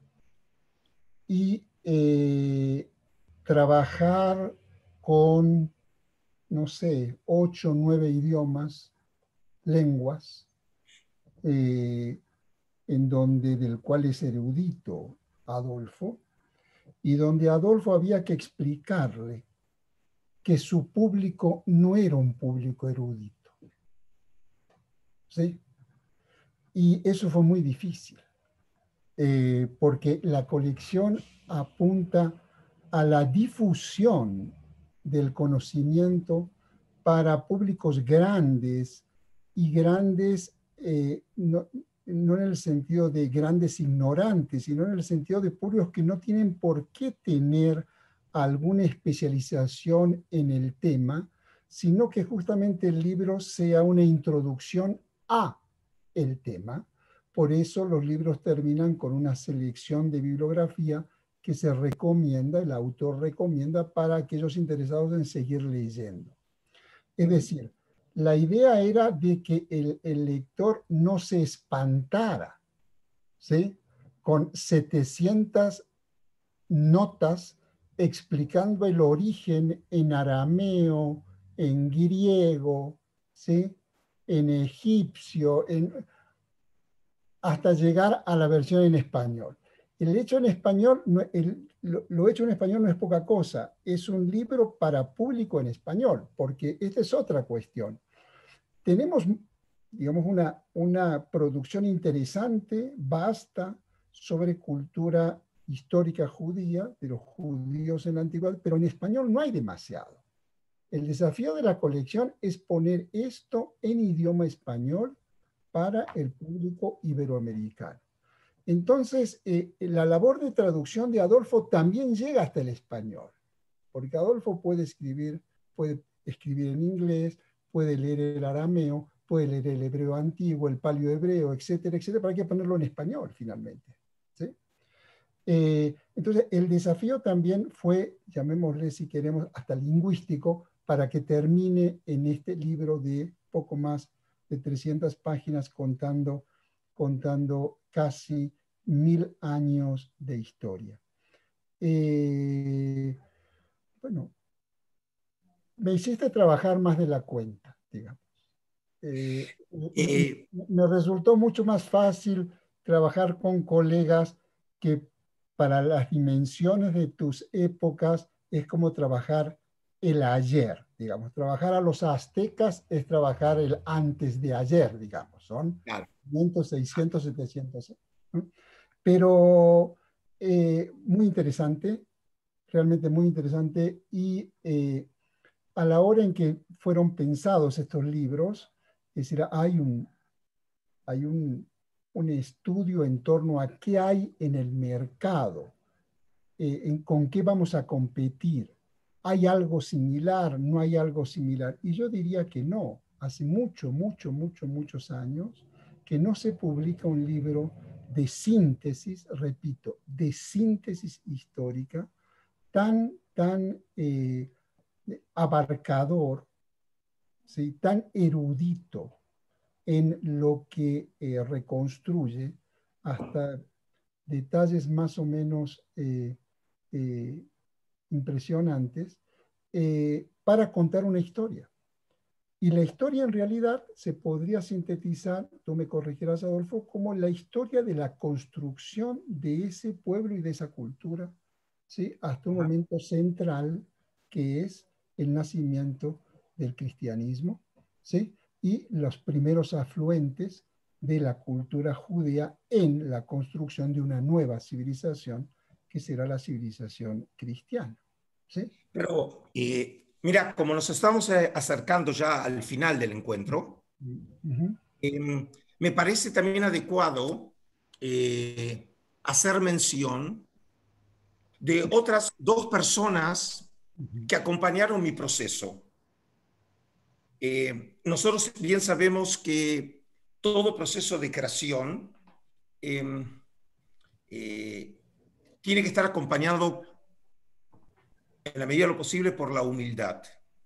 Y eh, trabajar con, no sé, ocho, nueve idiomas, lenguas, eh, en donde, del cual es erudito Adolfo, y donde Adolfo había que explicarle que su público no era un público erudito, ¿sí? Y eso fue muy difícil, eh, porque la colección apunta a la difusión del conocimiento para públicos grandes y grandes, eh, no, no en el sentido de grandes ignorantes, sino en el sentido de públicos que no tienen por qué tener alguna especialización en el tema, sino que justamente el libro sea una introducción a el tema. Por eso los libros terminan con una selección de bibliografía que se recomienda, el autor recomienda para aquellos interesados en seguir leyendo. Es decir, la idea era de que el, el lector no se espantara, ¿sí?, con setecientas notas explicando el origen en arameo, en griego, ¿sí?, en egipcio, en, hasta llegar a la versión en español. El hecho en español, el, lo, lo hecho en español no es poca cosa, es un libro para público en español, porque esta es otra cuestión. Tenemos, digamos, una, una producción interesante, vasta, sobre cultura histórica judía, de los judíos en la antigüedad, pero en español no hay demasiado. El desafío de la colección es poner esto en idioma español para el público iberoamericano. Entonces, eh, la labor de traducción de Adolfo también llega hasta el español, porque Adolfo puede escribir, puede escribir en inglés, puede leer el arameo, puede leer el hebreo antiguo, el paleohebreo, etcétera, etcétera, para que ponerlo en español finalmente, ¿sí? Eh, entonces, el desafío también fue, llamémosle si queremos, hasta lingüístico, para que termine en este libro de poco más de trescientas páginas contando, contando casi mil años de historia. Eh, bueno, me hiciste trabajar más de la cuenta, digamos. Eh, eh, me, me resultó mucho más fácil trabajar con colegas que para las dimensiones de tus épocas es como trabajar el ayer, digamos. Trabajar a los aztecas es trabajar el antes de ayer, digamos. Son claro. quinientos, seiscientos, setecientos. ¿no? Pero eh, muy interesante, realmente muy interesante. Y eh, a la hora en que fueron pensados estos libros, es decir, hay un, hay un, un estudio en torno a qué hay en el mercado, eh, en, con qué vamos a competir. ¿Hay algo similar? ¿No hay algo similar? Y yo diría que no. Hace mucho, mucho, mucho, muchos años que no se publica un libro de síntesis, repito, de síntesis histórica tan, tan eh, abarcador, ¿sí?, tan erudito en lo que eh, reconstruye hasta detalles más o menos eh, eh, impresionantes eh, para contar una historia. Y la historia en realidad se podría sintetizar, tú me corregirás, Adolfo, como la historia de la construcción de ese pueblo y de esa cultura, ¿sí?, hasta un momento central que es el nacimiento del cristianismo, ¿sí?, y los primeros afluentes de la cultura judía en la construcción de una nueva civilización que será la civilización cristiana, ¿sí? Pero, eh, mira, como nos estamos eh, acercando ya al final del encuentro, uh-huh. eh, me parece también adecuado eh, hacer mención de otras dos personas uh-huh. que acompañaron mi proceso. Eh, nosotros bien sabemos que todo proceso de creación eh, eh, tiene que estar acompañado en la medida de lo posible por la humildad.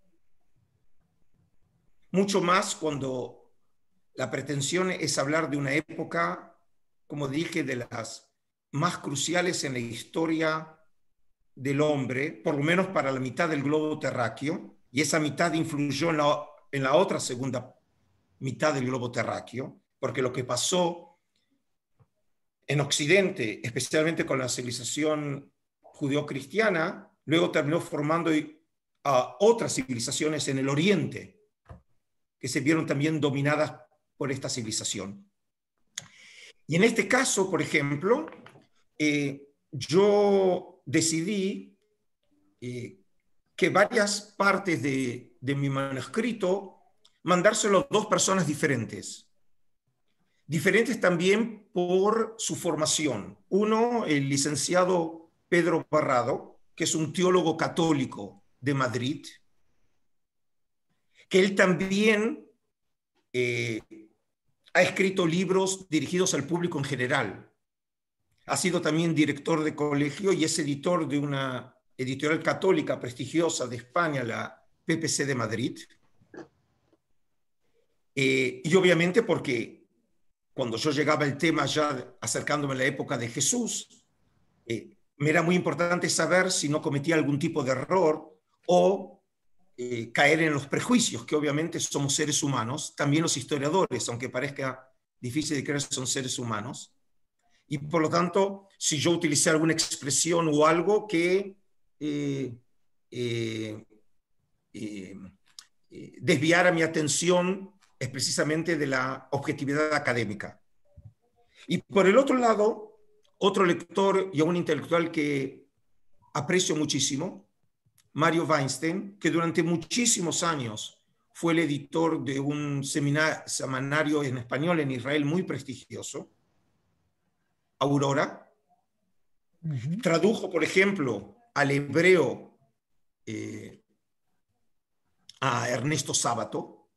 Mucho más cuando la pretensión es hablar de una época, como dije, de las más cruciales en la historia del hombre, por lo menos para la mitad del globo terráqueo, y esa mitad influyó en la, en la otra segunda mitad del globo terráqueo, porque lo que pasó en Occidente, especialmente con la civilización judeocristiana, luego terminó formando a otras civilizaciones en el Oriente, que se vieron también dominadas por esta civilización. Y en este caso, por ejemplo, eh, yo decidí eh, que varias partes de, de mi manuscrito mandárselo a dos personas diferentes. Diferentes también por su formación. Uno, el licenciado Pedro Barrado, que es un teólogo católico de Madrid, que él también eh, ha escrito libros dirigidos al público en general. Ha sido también director de colegio y es editor de una editorial católica prestigiosa de España, la P P C de Madrid. Eh, y obviamente porque cuando yo llegaba al tema ya acercándome a la época de Jesús, eh, me era muy importante saber si no cometía algún tipo de error o eh, caer en los prejuicios, que obviamente somos seres humanos, también los historiadores, aunque parezca difícil de creer, son seres humanos. Y por lo tanto, si yo utilicé alguna expresión o algo que eh, eh, eh, eh, desviara mi atención es precisamente de la objetividad académica. Y por el otro lado, otro lector y un intelectual que aprecio muchísimo, Mario Weinstein, que durante muchísimos años fue el editor de un semanario en español en Israel muy prestigioso, Aurora. Uh-huh. Tradujo, por ejemplo, al hebreo eh, a Ernesto Sábato.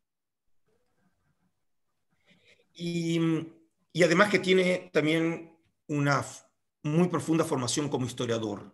Y, y además que tiene también una muy profunda formación como historiador.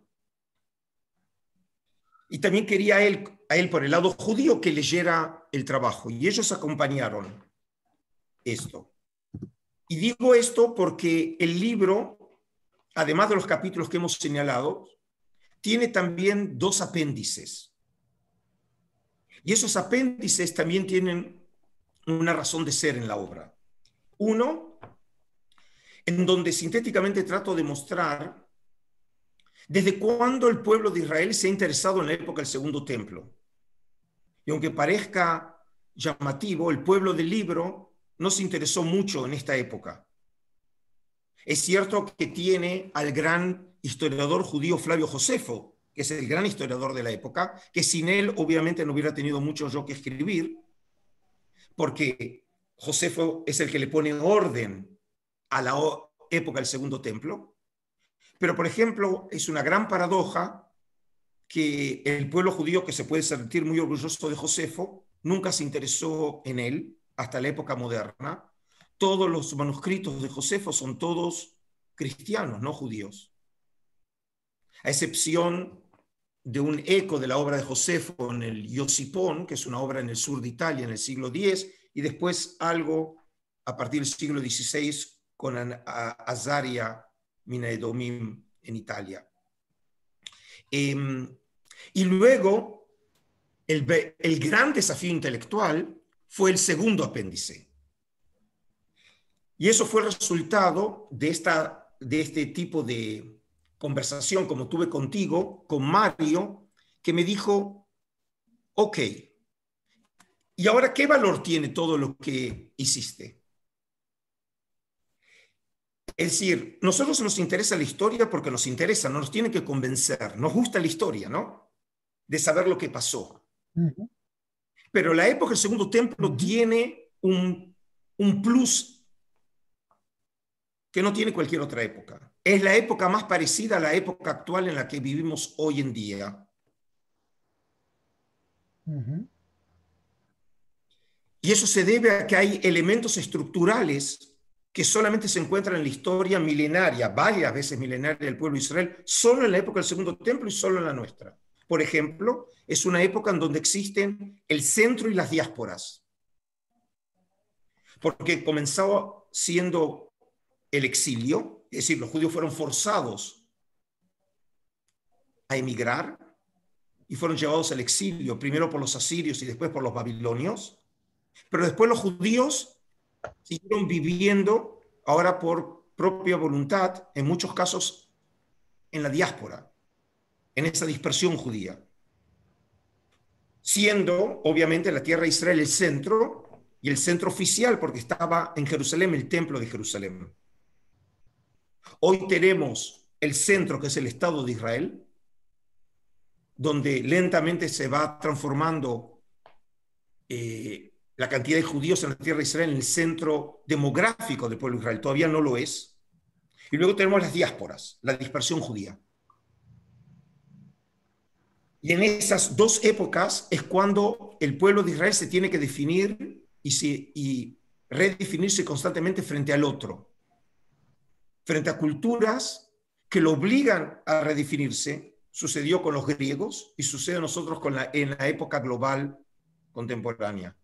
Y también quería a él, a él por el lado judío que leyera el trabajo. Y ellos acompañaron esto. Y digo esto porque el libro, además de los capítulos que hemos señalado, tiene también dos apéndices. Y esos apéndices también tienen una razón de ser en la obra. Uno, en donde sintéticamente trato de mostrar desde cuándo el pueblo de Israel se ha interesado en la época del Segundo Templo. Y aunque parezca llamativo, el pueblo del libro no se interesó mucho en esta época. Es cierto que tiene al gran historiador judío Flavio Josefo, que es el gran historiador de la época, que sin él obviamente no hubiera tenido mucho yo que escribir, porque Josefo es el que le pone orden a la época del Segundo Templo. Pero, por ejemplo, es una gran paradoja que el pueblo judío, que se puede sentir muy orgulloso de Josefo, nunca se interesó en él hasta la época moderna. Todos los manuscritos de Josefo son todos cristianos, no judíos. A excepción de un eco de la obra de Josefo en el Iosipón, que es una obra en el sur de Italia en el siglo diez, y después algo a partir del siglo dieciséis con Azaria Mina Edomim en Italia. Eh, y luego, el, el gran desafío intelectual fue el segundo apéndice. Y eso fue el resultado de, esta, de este tipo de conversación, como tuve contigo, con Mario, que me dijo, ok, ¿y ahora qué valor tiene todo lo que hiciste? Es decir, nosotros nos interesa la historia porque nos interesa, no nos tiene que convencer, nos gusta la historia, ¿no? De saber lo que pasó. Uh-huh. Pero la época del Segundo Templo uh-huh. tiene un, un plus que no tiene cualquier otra época. Es la época más parecida a la época actual en la que vivimos hoy en día. Uh-huh. Y eso se debe a que hay elementos estructurales que solamente se encuentran en la historia milenaria, varias veces milenaria del pueblo de Israel, solo en la época del Segundo Templo y solo en la nuestra. Por ejemplo, es una época en donde existen el centro y las diásporas. Porque comenzó siendo el exilio, es decir, los judíos fueron forzados a emigrar y fueron llevados al exilio, primero por los asirios y después por los babilonios. Pero después los judíos siguieron viviendo ahora por propia voluntad, en muchos casos en la diáspora, en esa dispersión judía. Siendo, obviamente, la tierra de Israel el centro y el centro oficial, porque estaba en Jerusalén el templo de Jerusalén. Hoy tenemos el centro, que es el Estado de Israel, donde lentamente se va transformando eh, la cantidad de judíos en la tierra de Israel en el centro demográfico del pueblo de Israel. Todavía no lo es. Y luego tenemos las diásporas, la dispersión judía. Y en esas dos épocas es cuando el pueblo de Israel se tiene que definir y, se, y redefinirse constantemente frente al otro, frente a culturas que lo obligan a redefinirse. Sucedió con los griegos y sucede a nosotros con la, en la época global contemporánea.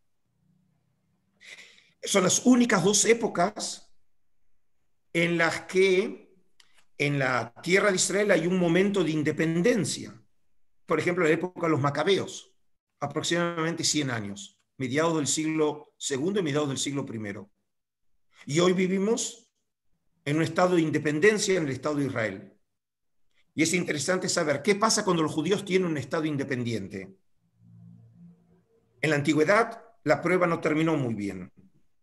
Son las únicas dos épocas en las que en la tierra de Israel hay un momento de independencia. Por ejemplo, la época de los macabeos, aproximadamente cien años, mediados del siglo segundo y mediados del siglo primero. Y hoy vivimos en un estado de independencia en el Estado de Israel. Y es interesante saber qué pasa cuando los judíos tienen un Estado independiente. En la antigüedad, la prueba no terminó muy bien.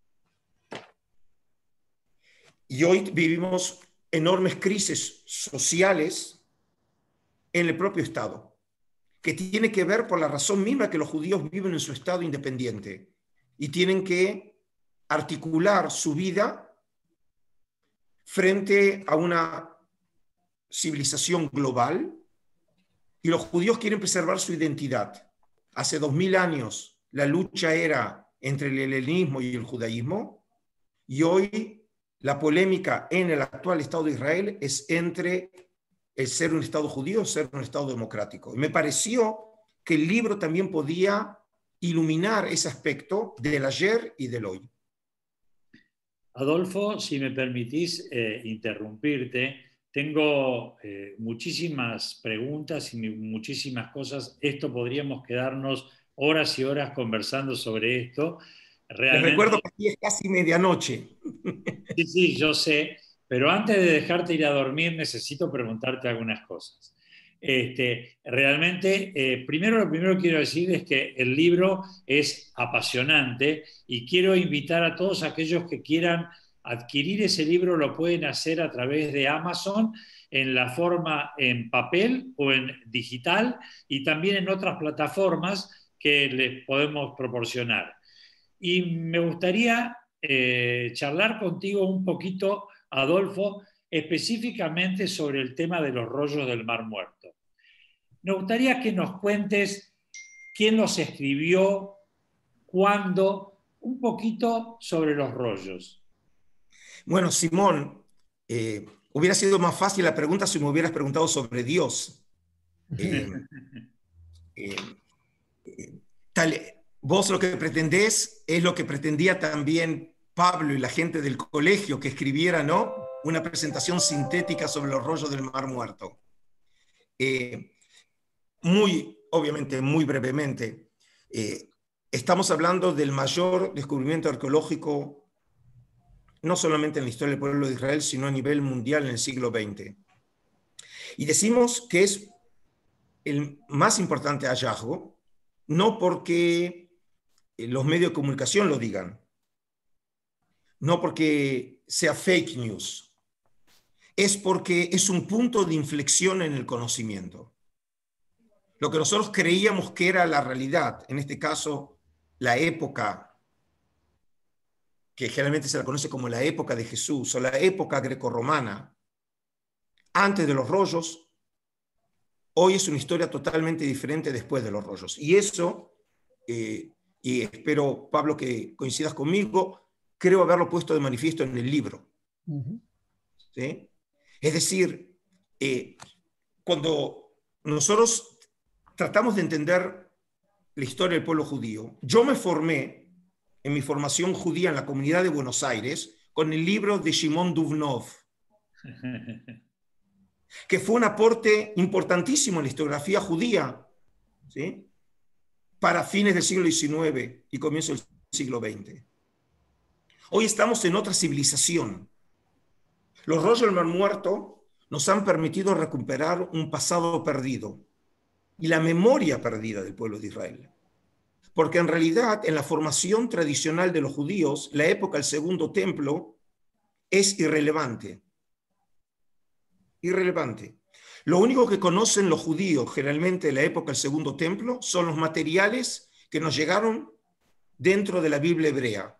Y hoy vivimos enormes crisis sociales en el propio Estado, que tiene que ver por la razón misma que los judíos viven en su Estado independiente y tienen que articular su vida frente a una civilización global, y los judíos quieren preservar su identidad. Hace dos mil años la lucha era entre el helenismo y el judaísmo, y hoy la polémica en el actual Estado de Israel es entre el ser un Estado judío o ser un Estado democrático. Y me pareció que el libro también podía iluminar ese aspecto del ayer y del hoy. Adolfo, si me permitís eh, interrumpirte, tengo eh, muchísimas preguntas y muchísimas cosas. Esto podríamos quedarnos horas y horas conversando sobre esto. Realmente... Les recuerdo que aquí es casi medianoche. Sí, sí, yo sé, pero antes de dejarte ir a dormir necesito preguntarte algunas cosas. Este, realmente, eh, primero lo primero que quiero decir es que el libro es apasionante y quiero invitar a todos aquellos que quieran adquirir ese libro, lo pueden hacer a través de Amazon en la forma en papel o en digital y también en otras plataformas que les podemos proporcionar. Y me gustaría eh, charlar contigo un poquito, Adolfo, específicamente sobre el tema de los rollos del Mar Muerto. Me gustaría que nos cuentes quién los escribió, cuándo, un poquito sobre los rollos. Bueno, Simón, eh, hubiera sido más fácil la pregunta si me hubieras preguntado sobre Dios. Eh, eh, eh, tal, vos lo que pretendés es lo que pretendía también Pablo y la gente del colegio, que escribiera, ¿no?, una presentación sintética sobre los rollos del Mar Muerto. Eh, muy, obviamente, muy brevemente, eh, estamos hablando del mayor descubrimiento arqueológico no solamente en la historia del pueblo de Israel, sino a nivel mundial en el siglo veinte. Y decimos que es el más importante hallazgo, no porque los medios de comunicación lo digan, no porque sea fake news, es porque es un punto de inflexión en el conocimiento. Lo que nosotros creíamos que era la realidad, en este caso la época que generalmente se la conoce como la época de Jesús o la época grecorromana, antes de los rollos, hoy es una historia totalmente diferente después de los rollos. Y eso, eh, y espero, Pablo, que coincidas conmigo, creo haberlo puesto de manifiesto en el libro. Uh-huh. ¿Sí? Es decir, eh, cuando nosotros tratamos de entender la historia del pueblo judío, yo me formé en mi formación judía en la comunidad de Buenos Aires con el libro de Shimon Duvnov, que fue un aporte importantísimo en la historiografía judía, ¿sí?, para fines del siglo diecinueve y comienzo del siglo veinte. Hoy estamos en otra civilización. Los rollos del Mar Muerto nos han permitido recuperar un pasado perdido y la memoria perdida del pueblo de Israel. Porque en realidad, en la formación tradicional de los judíos, la época del Segundo Templo es irrelevante. Irrelevante. Lo único que conocen los judíos generalmente de la época del Segundo Templo son los materiales que nos llegaron dentro de la Biblia hebrea.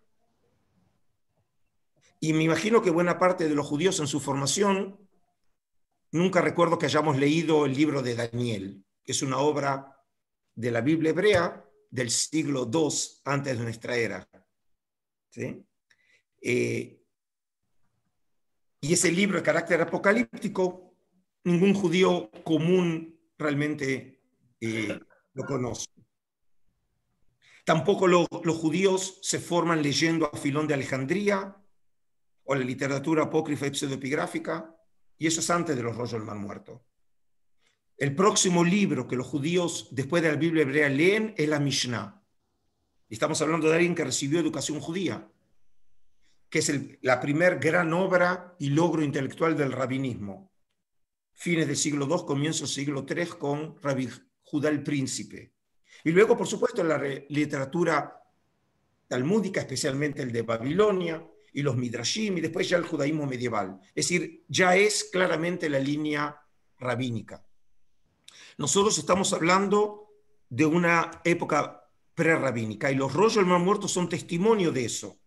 Y me imagino que buena parte de los judíos en su formación, nunca recuerdo que hayamos leído el libro de Daniel, que es una obra de la Biblia hebrea del siglo dos antes de nuestra era. ¿Sí? Eh, y ese libro de carácter apocalíptico, ningún judío común realmente eh, lo conoce. Tampoco lo, los judíos se forman leyendo a Filón de Alejandría o la literatura apócrifa y pseudoepigráfica, y eso es antes de los rollos del Mar Muerto. El próximo libro que los judíos después de la Biblia hebrea leen es la Mishnah. Estamos hablando de alguien que recibió educación judía, que es el, la primer gran obra y logro intelectual del rabinismo. Fines del siglo dos, comienzo del siglo tres con Rabbi Judá el Príncipe. Y luego, por supuesto, la literatura talmúdica, especialmente el de Babilonia, y los Midrashim, y después ya el judaísmo medieval. Es decir, ya es claramente la línea rabínica. Nosotros estamos hablando de una época prerrabínica, y los rollos del Mar Muerto son testimonio de eso,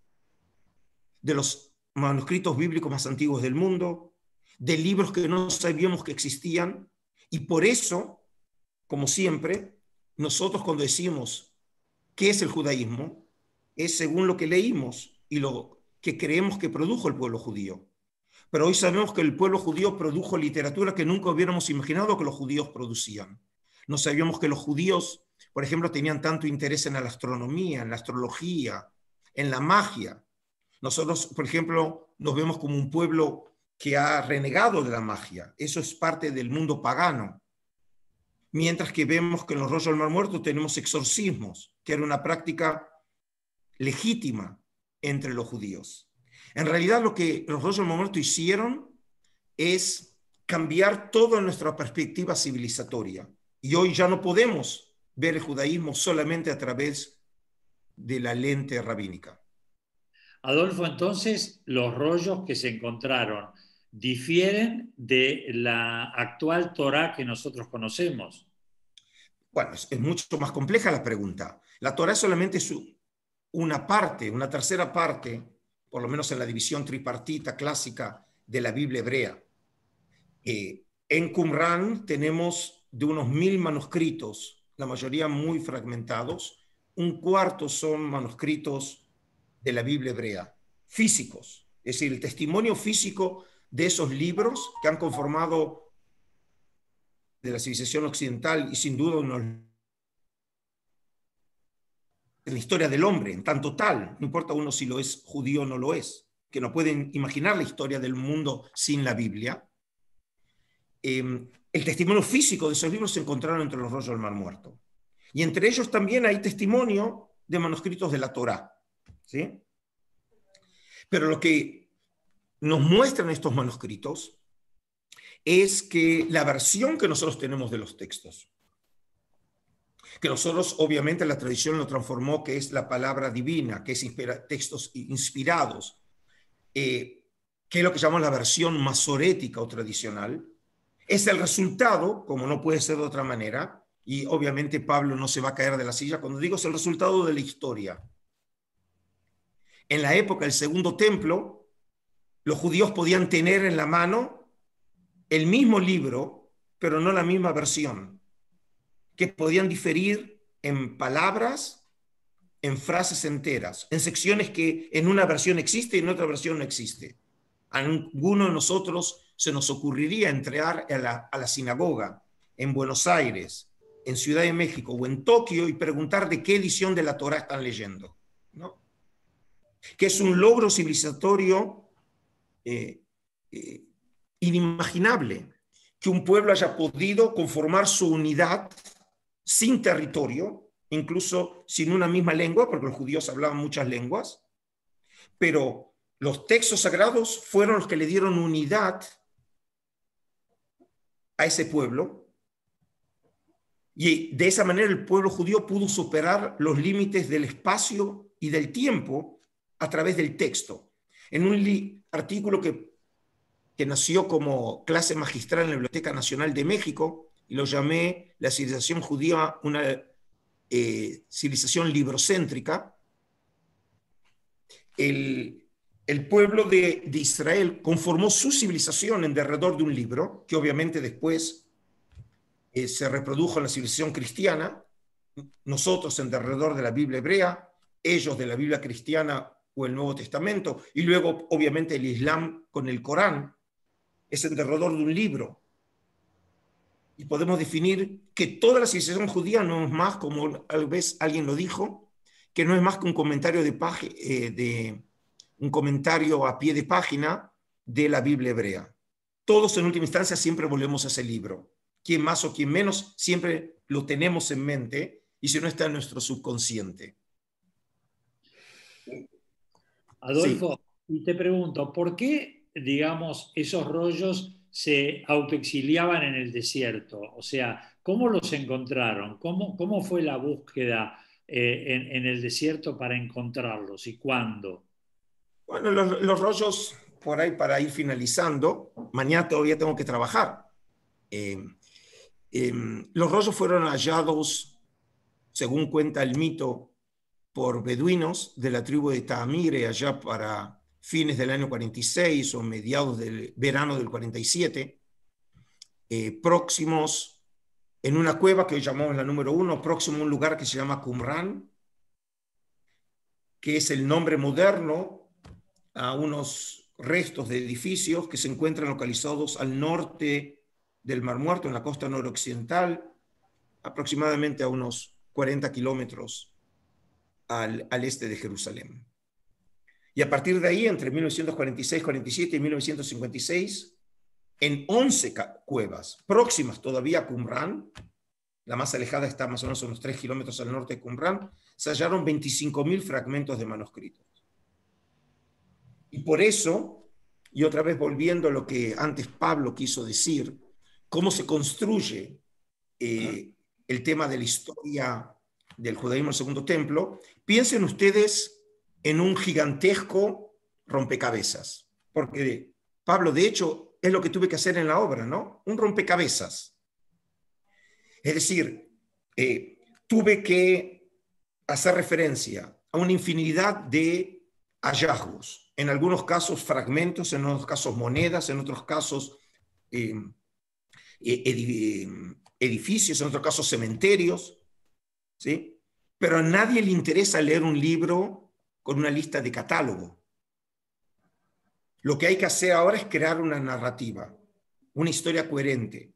de los manuscritos bíblicos más antiguos del mundo, de libros que no sabíamos que existían, y por eso, como siempre, nosotros cuando decimos qué es el judaísmo, es según lo que leímos y lo que creemos que produjo el pueblo judío. Pero hoy sabemos que el pueblo judío produjo literatura que nunca hubiéramos imaginado que los judíos producían. No sabíamos que los judíos, por ejemplo, tenían tanto interés en la astronomía, en la astrología, en la magia. Nosotros, por ejemplo, nos vemos como un pueblo que ha renegado de la magia. Eso es parte del mundo pagano. Mientras que vemos que en los rollos del Mar Muerto tenemos exorcismos, que era una práctica legítima entre los judíos. En realidad lo que los rollos del Mar Muerto hicieron es cambiar toda nuestra perspectiva civilizatoria. Y hoy ya no podemos ver el judaísmo solamente a través de la lente rabínica. Adolfo, entonces, los rollos que se encontraron difieren de la actual Torá que nosotros conocemos. Bueno, es, es mucho más compleja la pregunta. La Torá solamente es una parte, una tercera parte, por lo menos en la división tripartita clásica de la Biblia hebrea. Eh, en Qumran tenemos de unos mil manuscritos, la mayoría muy fragmentados. Un cuarto son manuscritos de la Biblia hebrea, físicos. Es decir, el testimonio físico de esos libros que han conformado de la civilización occidental y sin duda uno en la historia del hombre, en tanto tal, no importa uno si lo es judío o no lo es, que no pueden imaginar la historia del mundo sin la Biblia. Eh, el testimonio físico de esos libros se encontraron entre los rollos del Mar Muerto. Y entre ellos también hay testimonio de manuscritos de la Torá, ¿sí? Pero lo que nos muestran estos manuscritos es que la versión que nosotros tenemos de los textos, que nosotros obviamente la tradición lo transformó, que es la palabra divina, que es inspira, textos inspirados, eh, que es lo que llamamos la versión masorética o tradicional, es el resultado, como no puede ser de otra manera, y obviamente Pablo no se va a caer de la silla cuando digo es el resultado de la historia. En la época del Segundo Templo, los judíos podían tener en la mano el mismo libro, pero no la misma versión, que podían diferir en palabras, en frases enteras, en secciones que en una versión existe y en otra versión no existe. A ninguno de nosotros se nos ocurriría entrar a la, a la sinagoga en Buenos Aires, en Ciudad de México o en Tokio y preguntar de qué edición de la Torá están leyendo, ¿no? Que es un logro civilizatorio eh, eh, inimaginable, que un pueblo haya podido conformar su unidad sin territorio, incluso sin una misma lengua, porque los judíos hablaban muchas lenguas, pero los textos sagrados fueron los que le dieron unidad a ese pueblo, y de esa manera el pueblo judío pudo superar los límites del espacio y del tiempo a través del texto. En un artículo que que nació como clase magistral en la Biblioteca Nacional de México, y lo llamé la civilización judía, una eh, civilización librocéntrica. El, el pueblo de, de Israel conformó su civilización en derredor de un libro, que obviamente después eh, se reprodujo en la civilización cristiana, nosotros en derredor de la Biblia hebrea, ellos de la Biblia cristiana o el Nuevo Testamento, y luego obviamente el Islam con el Corán, es en derredor de un libro. Y podemos definir que toda la civilización judía no es más, como tal vez alguien lo dijo, que no es más que un comentario de, eh, de un comentario a pie de página de la Biblia hebrea. Todos en última instancia siempre volvemos a ese libro. Quien más o quien menos, siempre lo tenemos en mente, y si no está en nuestro subconsciente. Adolfo, sí. Y te pregunto, ¿por qué, digamos, esos rollos se autoexiliaban en el desierto? O sea, ¿cómo los encontraron? ¿Cómo, cómo fue la búsqueda eh, en, en el desierto para encontrarlos y cuándo? Bueno, los, los rollos, por ahí para ir finalizando, mañana todavía tengo que trabajar. Eh, eh, los rollos fueron hallados, según cuenta el mito, por beduinos de la tribu de Taamire allá para fines del año cuarenta y seis o mediados del verano del cuarenta y siete, eh, próximos en una cueva que hoy llamamos la número uno, próximo a un lugar que se llama Qumran, que es el nombre moderno a unos restos de edificios que se encuentran localizados al norte del Mar Muerto, en la costa noroccidental, aproximadamente a unos cuarenta kilómetros al, al este de Jerusalén. Y a partir de ahí, entre mil novecientos cuarenta y seis cuarenta y siete y mil novecientos cincuenta y seis, en once cuevas próximas todavía a Qumran, la más alejada está más o menos a unos tres kilómetros al norte de Qumran, se hallaron veinticinco mil fragmentos de manuscritos. Y por eso, y otra vez volviendo a lo que antes Pablo quiso decir, cómo se construye eh, el tema de la historia del judaísmo del Segundo Templo, piensen ustedes en un gigantesco rompecabezas, porque Pablo, de hecho, es lo que tuve que hacer en la obra, ¿no? Un rompecabezas. Es decir, eh, tuve que hacer referencia a una infinidad de hallazgos, en algunos casos fragmentos, en otros casos monedas, en otros casos eh, edificios, en otros casos cementerios, ¿sí? Pero a nadie le interesa leer un libro con una lista de catálogo. Lo que hay que hacer ahora es crear una narrativa, una historia coherente.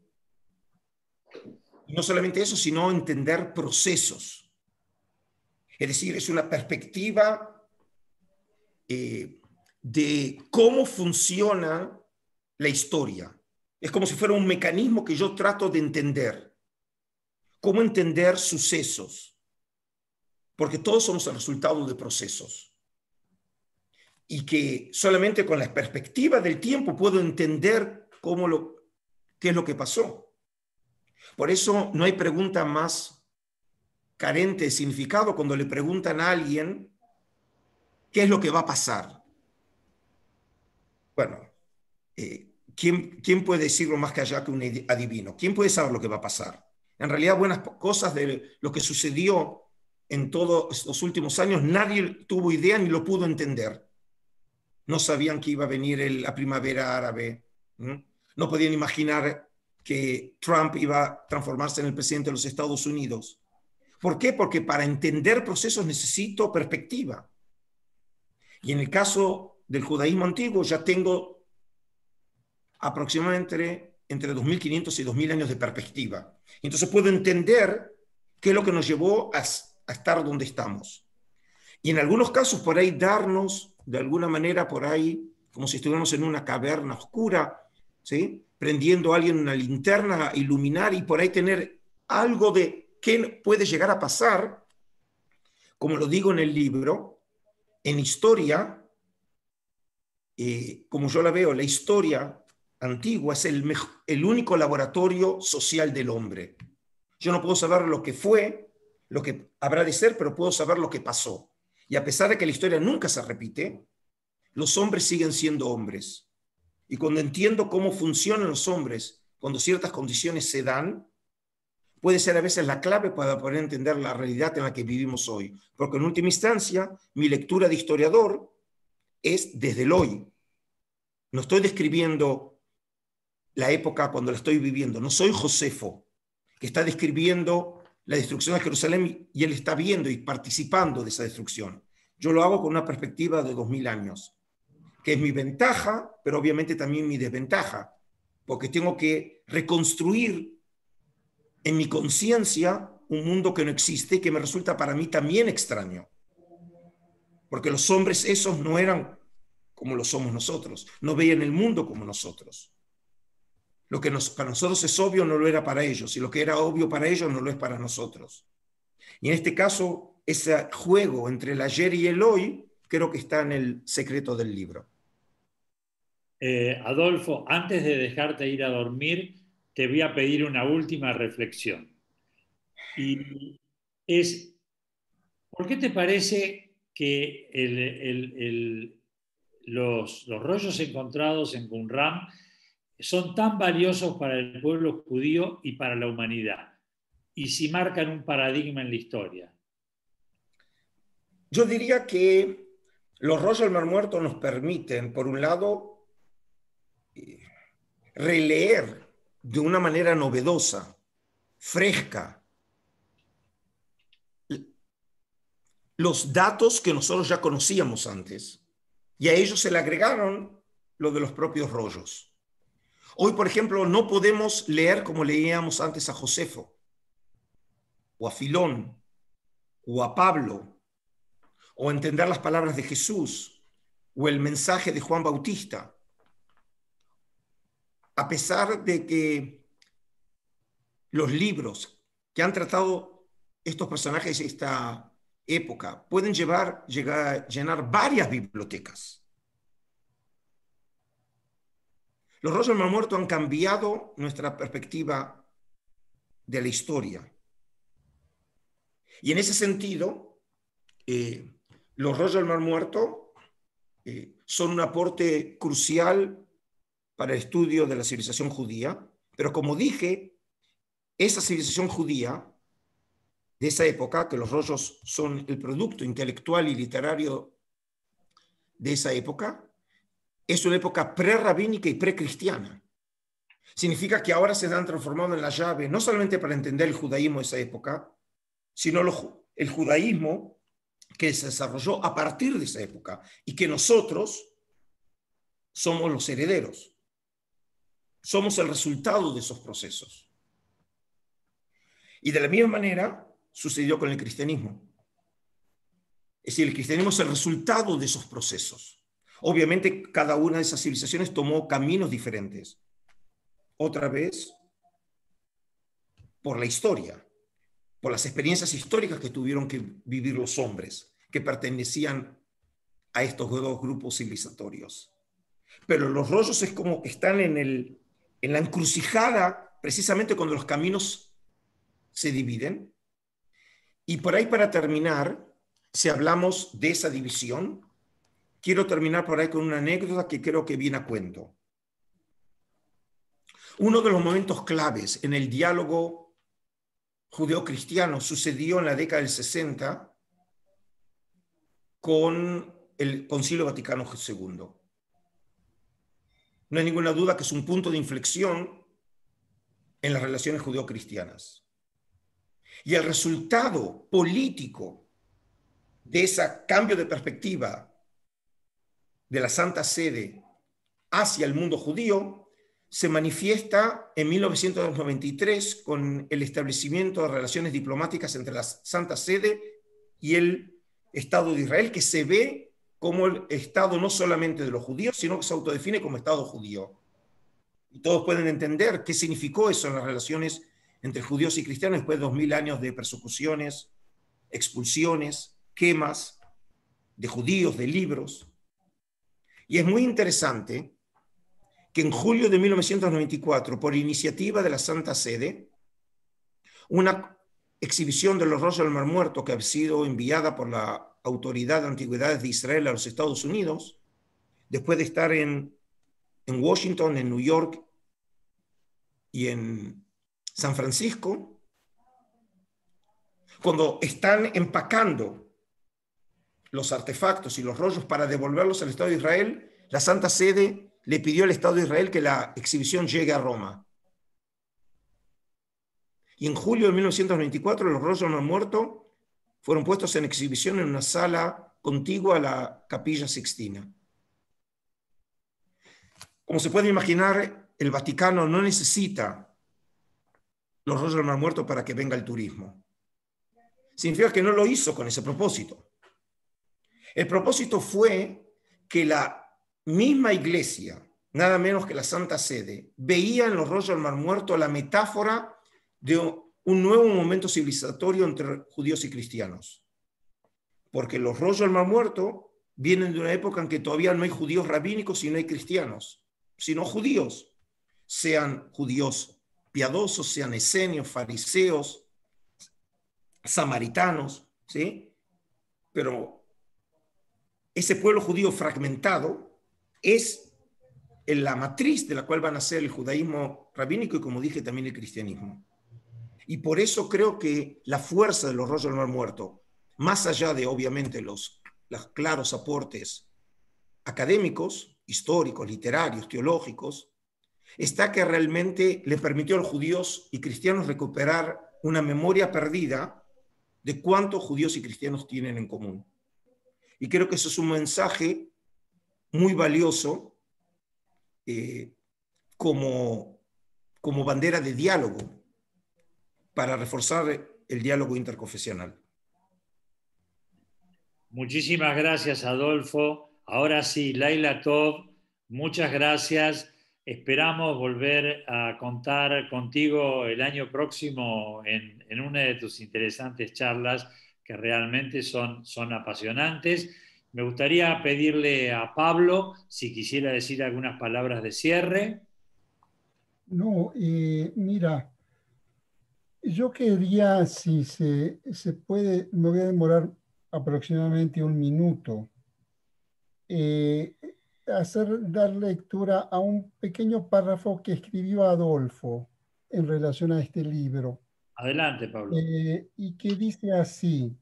Y no solamente eso, sino entender procesos. Es decir, es una perspectiva eh, de cómo funciona la historia. Es como si fuera un mecanismo que yo trato de entender. Cómo entender sucesos. Porque todos somos el resultado de procesos. Y que solamente con la perspectiva del tiempo puedo entender cómo lo, qué es lo que pasó. Por eso no hay pregunta más carente de significado cuando le preguntan a alguien qué es lo que va a pasar. Bueno, eh, ¿quién, ¿quién puede decirlo más que allá que un adivino? ¿Quién puede saber lo que va a pasar? En realidad, buenas cosas de lo que sucedió en todos los últimos años, nadie tuvo idea ni lo pudo entender. No sabían que iba a venir el, la primavera árabe. ¿Mm? No podían imaginar que Trump iba a transformarse en el presidente de los Estados Unidos. ¿Por qué? Porque para entender procesos necesito perspectiva. Y en el caso del judaísmo antiguo ya tengo aproximadamente entre dos mil quinientos y dos mil años de perspectiva. Entonces puedo entender qué es lo que nos llevó a, a estar donde estamos. Y en algunos casos por ahí darnos, de alguna manera por ahí, como si estuviéramos en una caverna oscura, ¿sí? Prendiendo a alguien una linterna, iluminar y por ahí tener algo de qué puede llegar a pasar, como lo digo en el libro, en historia, eh, como yo la veo, la historia antigua es el, el único laboratorio social del hombre. Yo no puedo saber lo que fue, lo que habrá de ser, pero puedo saber lo que pasó. Y a pesar de que la historia nunca se repite, los hombres siguen siendo hombres. y cuando entiendo cómo funcionan los hombres, cuando ciertas condiciones se dan, puede ser a veces la clave para poder entender la realidad en la que vivimos hoy. Porque en última instancia, mi lectura de historiador es desde el hoy. No estoy describiendo la época cuando la estoy viviendo. No soy Josefo, que está describiendo la destrucción de Jerusalén y él está viendo y participando de esa destrucción. Yo lo hago con una perspectiva de dos mil años, que es mi ventaja, pero obviamente también mi desventaja, porque tengo que reconstruir en mi conciencia un mundo que no existe y que me resulta para mí también extraño. Porque los hombres esos no eran como lo somos nosotros, no veían el mundo como nosotros. Lo que nos, para nosotros es obvio no lo era para ellos, y lo que era obvio para ellos no lo es para nosotros. Y en este caso, ese juego entre el ayer y el hoy, creo que está en el secreto del libro. Eh, Adolfo, antes de dejarte ir a dormir, te voy a pedir una última reflexión. Y es, ¿por qué te parece que el, el, el, los, los rollos encontrados en Qumran son tan valiosos para el pueblo judío y para la humanidad? Y si marcan un paradigma en la historia. Yo diría que los rollos del Mar Muerto nos permiten, por un lado, releer de una manera novedosa, fresca, los datos que nosotros ya conocíamos antes, y a ellos se le agregaron lo de los propios rollos. Hoy, por ejemplo, no podemos leer como leíamos antes a Josefo, o a Filón, o a Pablo, o entender las palabras de Jesús, o el mensaje de Juan Bautista, a pesar de que los libros que han tratado estos personajes de esta época pueden llevar, llegar, llenar varias bibliotecas. Los rollos del Mar Muerto han cambiado nuestra perspectiva de la historia. Y en ese sentido, eh, los rollos del Mar Muerto eh, son un aporte crucial para el estudio de la civilización judía, pero como dije, esa civilización judía de esa época, que los rollos son el producto intelectual y literario de esa época, es una época prerrabínica y precristiana. Significa que ahora se han transformado en la llave, no solamente para entender el judaísmo de esa época, sino lo, el judaísmo que se desarrolló a partir de esa época y que nosotros somos los herederos. Somos el resultado de esos procesos. Y de la misma manera sucedió con el cristianismo. Es decir, el cristianismo es el resultado de esos procesos. Obviamente, cada una de esas civilizaciones tomó caminos diferentes. Otra vez, por la historia, por las experiencias históricas que tuvieron que vivir los hombres que pertenecían a estos dos grupos civilizatorios. Pero los rollos es como que están en, el, en la encrucijada, precisamente cuando los caminos se dividen. Y por ahí, para terminar, si hablamos de esa división, quiero terminar por ahí con una anécdota que creo que viene a cuento. Uno de los momentos claves en el diálogo judeo-cristiano sucedió en la década del sesenta con el Concilio Vaticano segundo. No hay ninguna duda que es un punto de inflexión en las relaciones judeo-cristianas. Y el resultado político de ese cambio de perspectiva de la Santa Sede hacia el mundo judío se manifiesta en mil novecientos noventa y tres con el establecimiento de relaciones diplomáticas entre la Santa Sede y el Estado de Israel, que se ve como el Estado no solamente de los judíos, sino que se autodefine como Estado judío. Y todos pueden entender qué significó eso en las relaciones entre judíos y cristianos después de dos mil años de persecuciones, expulsiones, quemas de judíos, de libros. Y es muy interesante que en julio de mil novecientos noventa y cuatro, por iniciativa de la Santa Sede, una exhibición de los rollos del Mar Muerto que ha sido enviada por la Autoridad de Antigüedades de Israel a los Estados Unidos, después de estar en en Washington, en New York y en San Francisco, cuando están empacando los artefactos y los rollos para devolverlos al Estado de Israel, la Santa Sede le pidió al Estado de Israel que la exhibición llegue a Roma. Y en julio de mil novecientos veinticuatro los rollos del Mar Muerto fueron puestos en exhibición en una sala contigua a la Capilla Sixtina. Como se puede imaginar, el Vaticano no necesita los rollos del Mar Muerto para que venga el turismo. Significa que no lo hizo con ese propósito. El propósito fue que la misma iglesia, nada menos que la Santa Sede, veía en los rollos del Mar Muerto la metáfora de un nuevo momento civilizatorio entre judíos y cristianos. Porque los rollos del Mar Muerto vienen de una época en que todavía no hay judíos rabínicos y no hay cristianos, sino judíos, sean judíos piadosos, sean esenios, fariseos, samaritanos, ¿sí? Pero ese pueblo judío fragmentado es la matriz de la cual van a ser el judaísmo rabínico y, como dije, también el cristianismo. Y por eso creo que la fuerza de los rollos del Mar Muerto, más allá de, obviamente, los, los claros aportes académicos, históricos, literarios, teológicos, está que realmente le permitió a los judíos y cristianos recuperar una memoria perdida de cuántos judíos y cristianos tienen en común. Y creo que eso es un mensaje muy valioso eh, como, como bandera de diálogo para reforzar el diálogo interconfesional. Muchísimas gracias, Adolfo. Ahora sí, Laila Tov, muchas gracias. Esperamos volver a contar contigo el año próximo en, en una de tus interesantes charlas que realmente son, son apasionantes. Me gustaría pedirle a Pablo si quisiera decir algunas palabras de cierre. No, eh, mira, yo quería, si se, se puede, me voy a demorar aproximadamente un minuto, eh, hacer, dar lectura a un pequeño párrafo que escribió Adolfo en relación a este libro. Adelante, Pablo. Eh, y que dice así: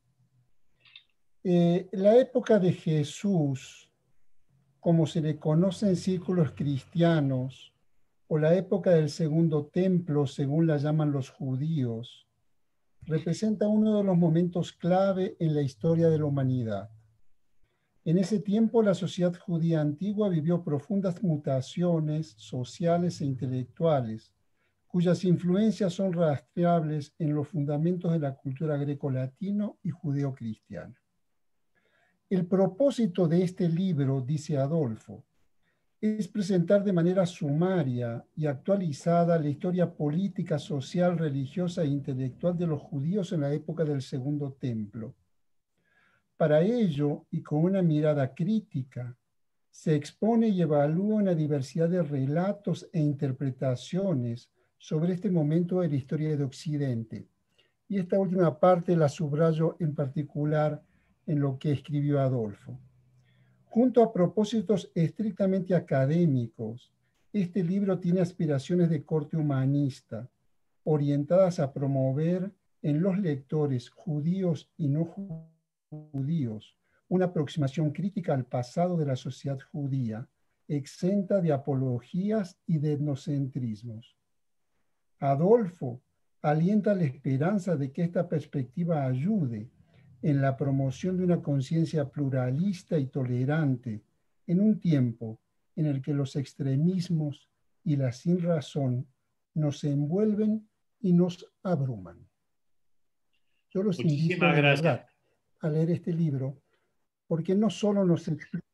eh, la época de Jesús, como se le conoce en círculos cristianos, o la época del segundo templo, según la llaman los judíos, representa uno de los momentos clave en la historia de la humanidad. En ese tiempo, la sociedad judía antigua vivió profundas mutaciones sociales e intelectuales, cuyas influencias son rastreables en los fundamentos de la cultura greco-latino y judeo-cristiana. El propósito de este libro, dice Adolfo, es presentar de manera sumaria y actualizada la historia política, social, religiosa e intelectual de los judíos en la época del Segundo Templo. Para ello, y con una mirada crítica, se expone y evalúa una diversidad de relatos e interpretaciones sobre este momento de la historia de Occidente. Y esta última parte la subrayo en particular en lo que escribió Adolfo. Junto a propósitos estrictamente académicos, este libro tiene aspiraciones de corte humanista, orientadas a promover en los lectores judíos y no judíos una aproximación crítica al pasado de la sociedad judía, exenta de apologías y de etnocentrismos. Adolfo alienta la esperanza de que esta perspectiva ayude en la promoción de una conciencia pluralista y tolerante en un tiempo en el que los extremismos y la sinrazón nos envuelven y nos abruman. Yo los Muchísimas invito de gracias. verdad a leer este libro, porque no solo nos explica,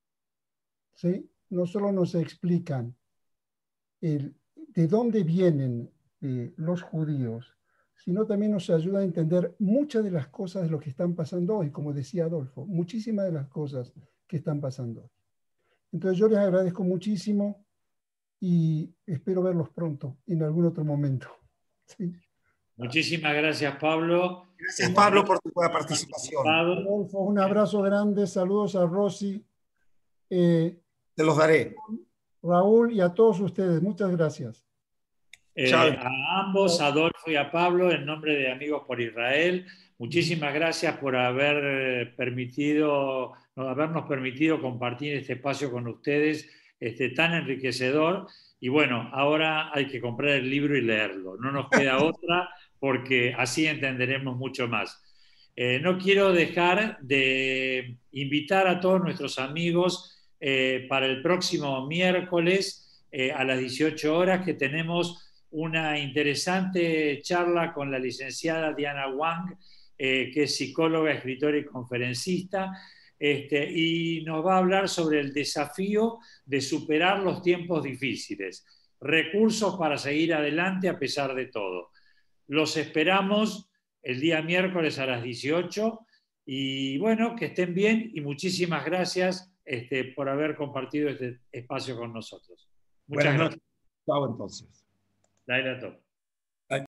¿sí? no solo nos explican el, de dónde vienen eh, los judíos, sino también nos ayuda a entender muchas de las cosas de lo que están pasando hoy, como decía Adolfo, muchísimas de las cosas que están pasando hoy. Entonces yo les agradezco muchísimo y espero verlos pronto, en algún otro momento. ¿Sí? Muchísimas gracias, Pablo. Gracias, Pablo, por tu participación. Adolfo, un abrazo grande, saludos a Rosy. Eh, Te los daré. Raúl y a todos ustedes. Muchas gracias. Eh, a ambos, a Adolfo y a Pablo, en nombre de Amigos por Israel, muchísimas gracias por haber permitido, habernos permitido compartir este espacio con ustedes, este, tan enriquecedor. Y bueno, ahora hay que comprar el libro y leerlo. No nos queda otra, porque así entenderemos mucho más. Eh, no quiero dejar de invitar a todos nuestros amigos eh, para el próximo miércoles eh, a las dieciocho horas, que tenemos una interesante charla con la licenciada Diana Wang, eh, que es psicóloga, escritora y conferencista, este, y nos va a hablar sobre el desafío de superar los tiempos difíciles, recursos para seguir adelante a pesar de todo. Los esperamos el día miércoles a las dieciocho, y bueno, que estén bien y muchísimas gracias este, por haber compartido este espacio con nosotros. Muchas Buenas gracias. noches. Chao entonces. Laila Top.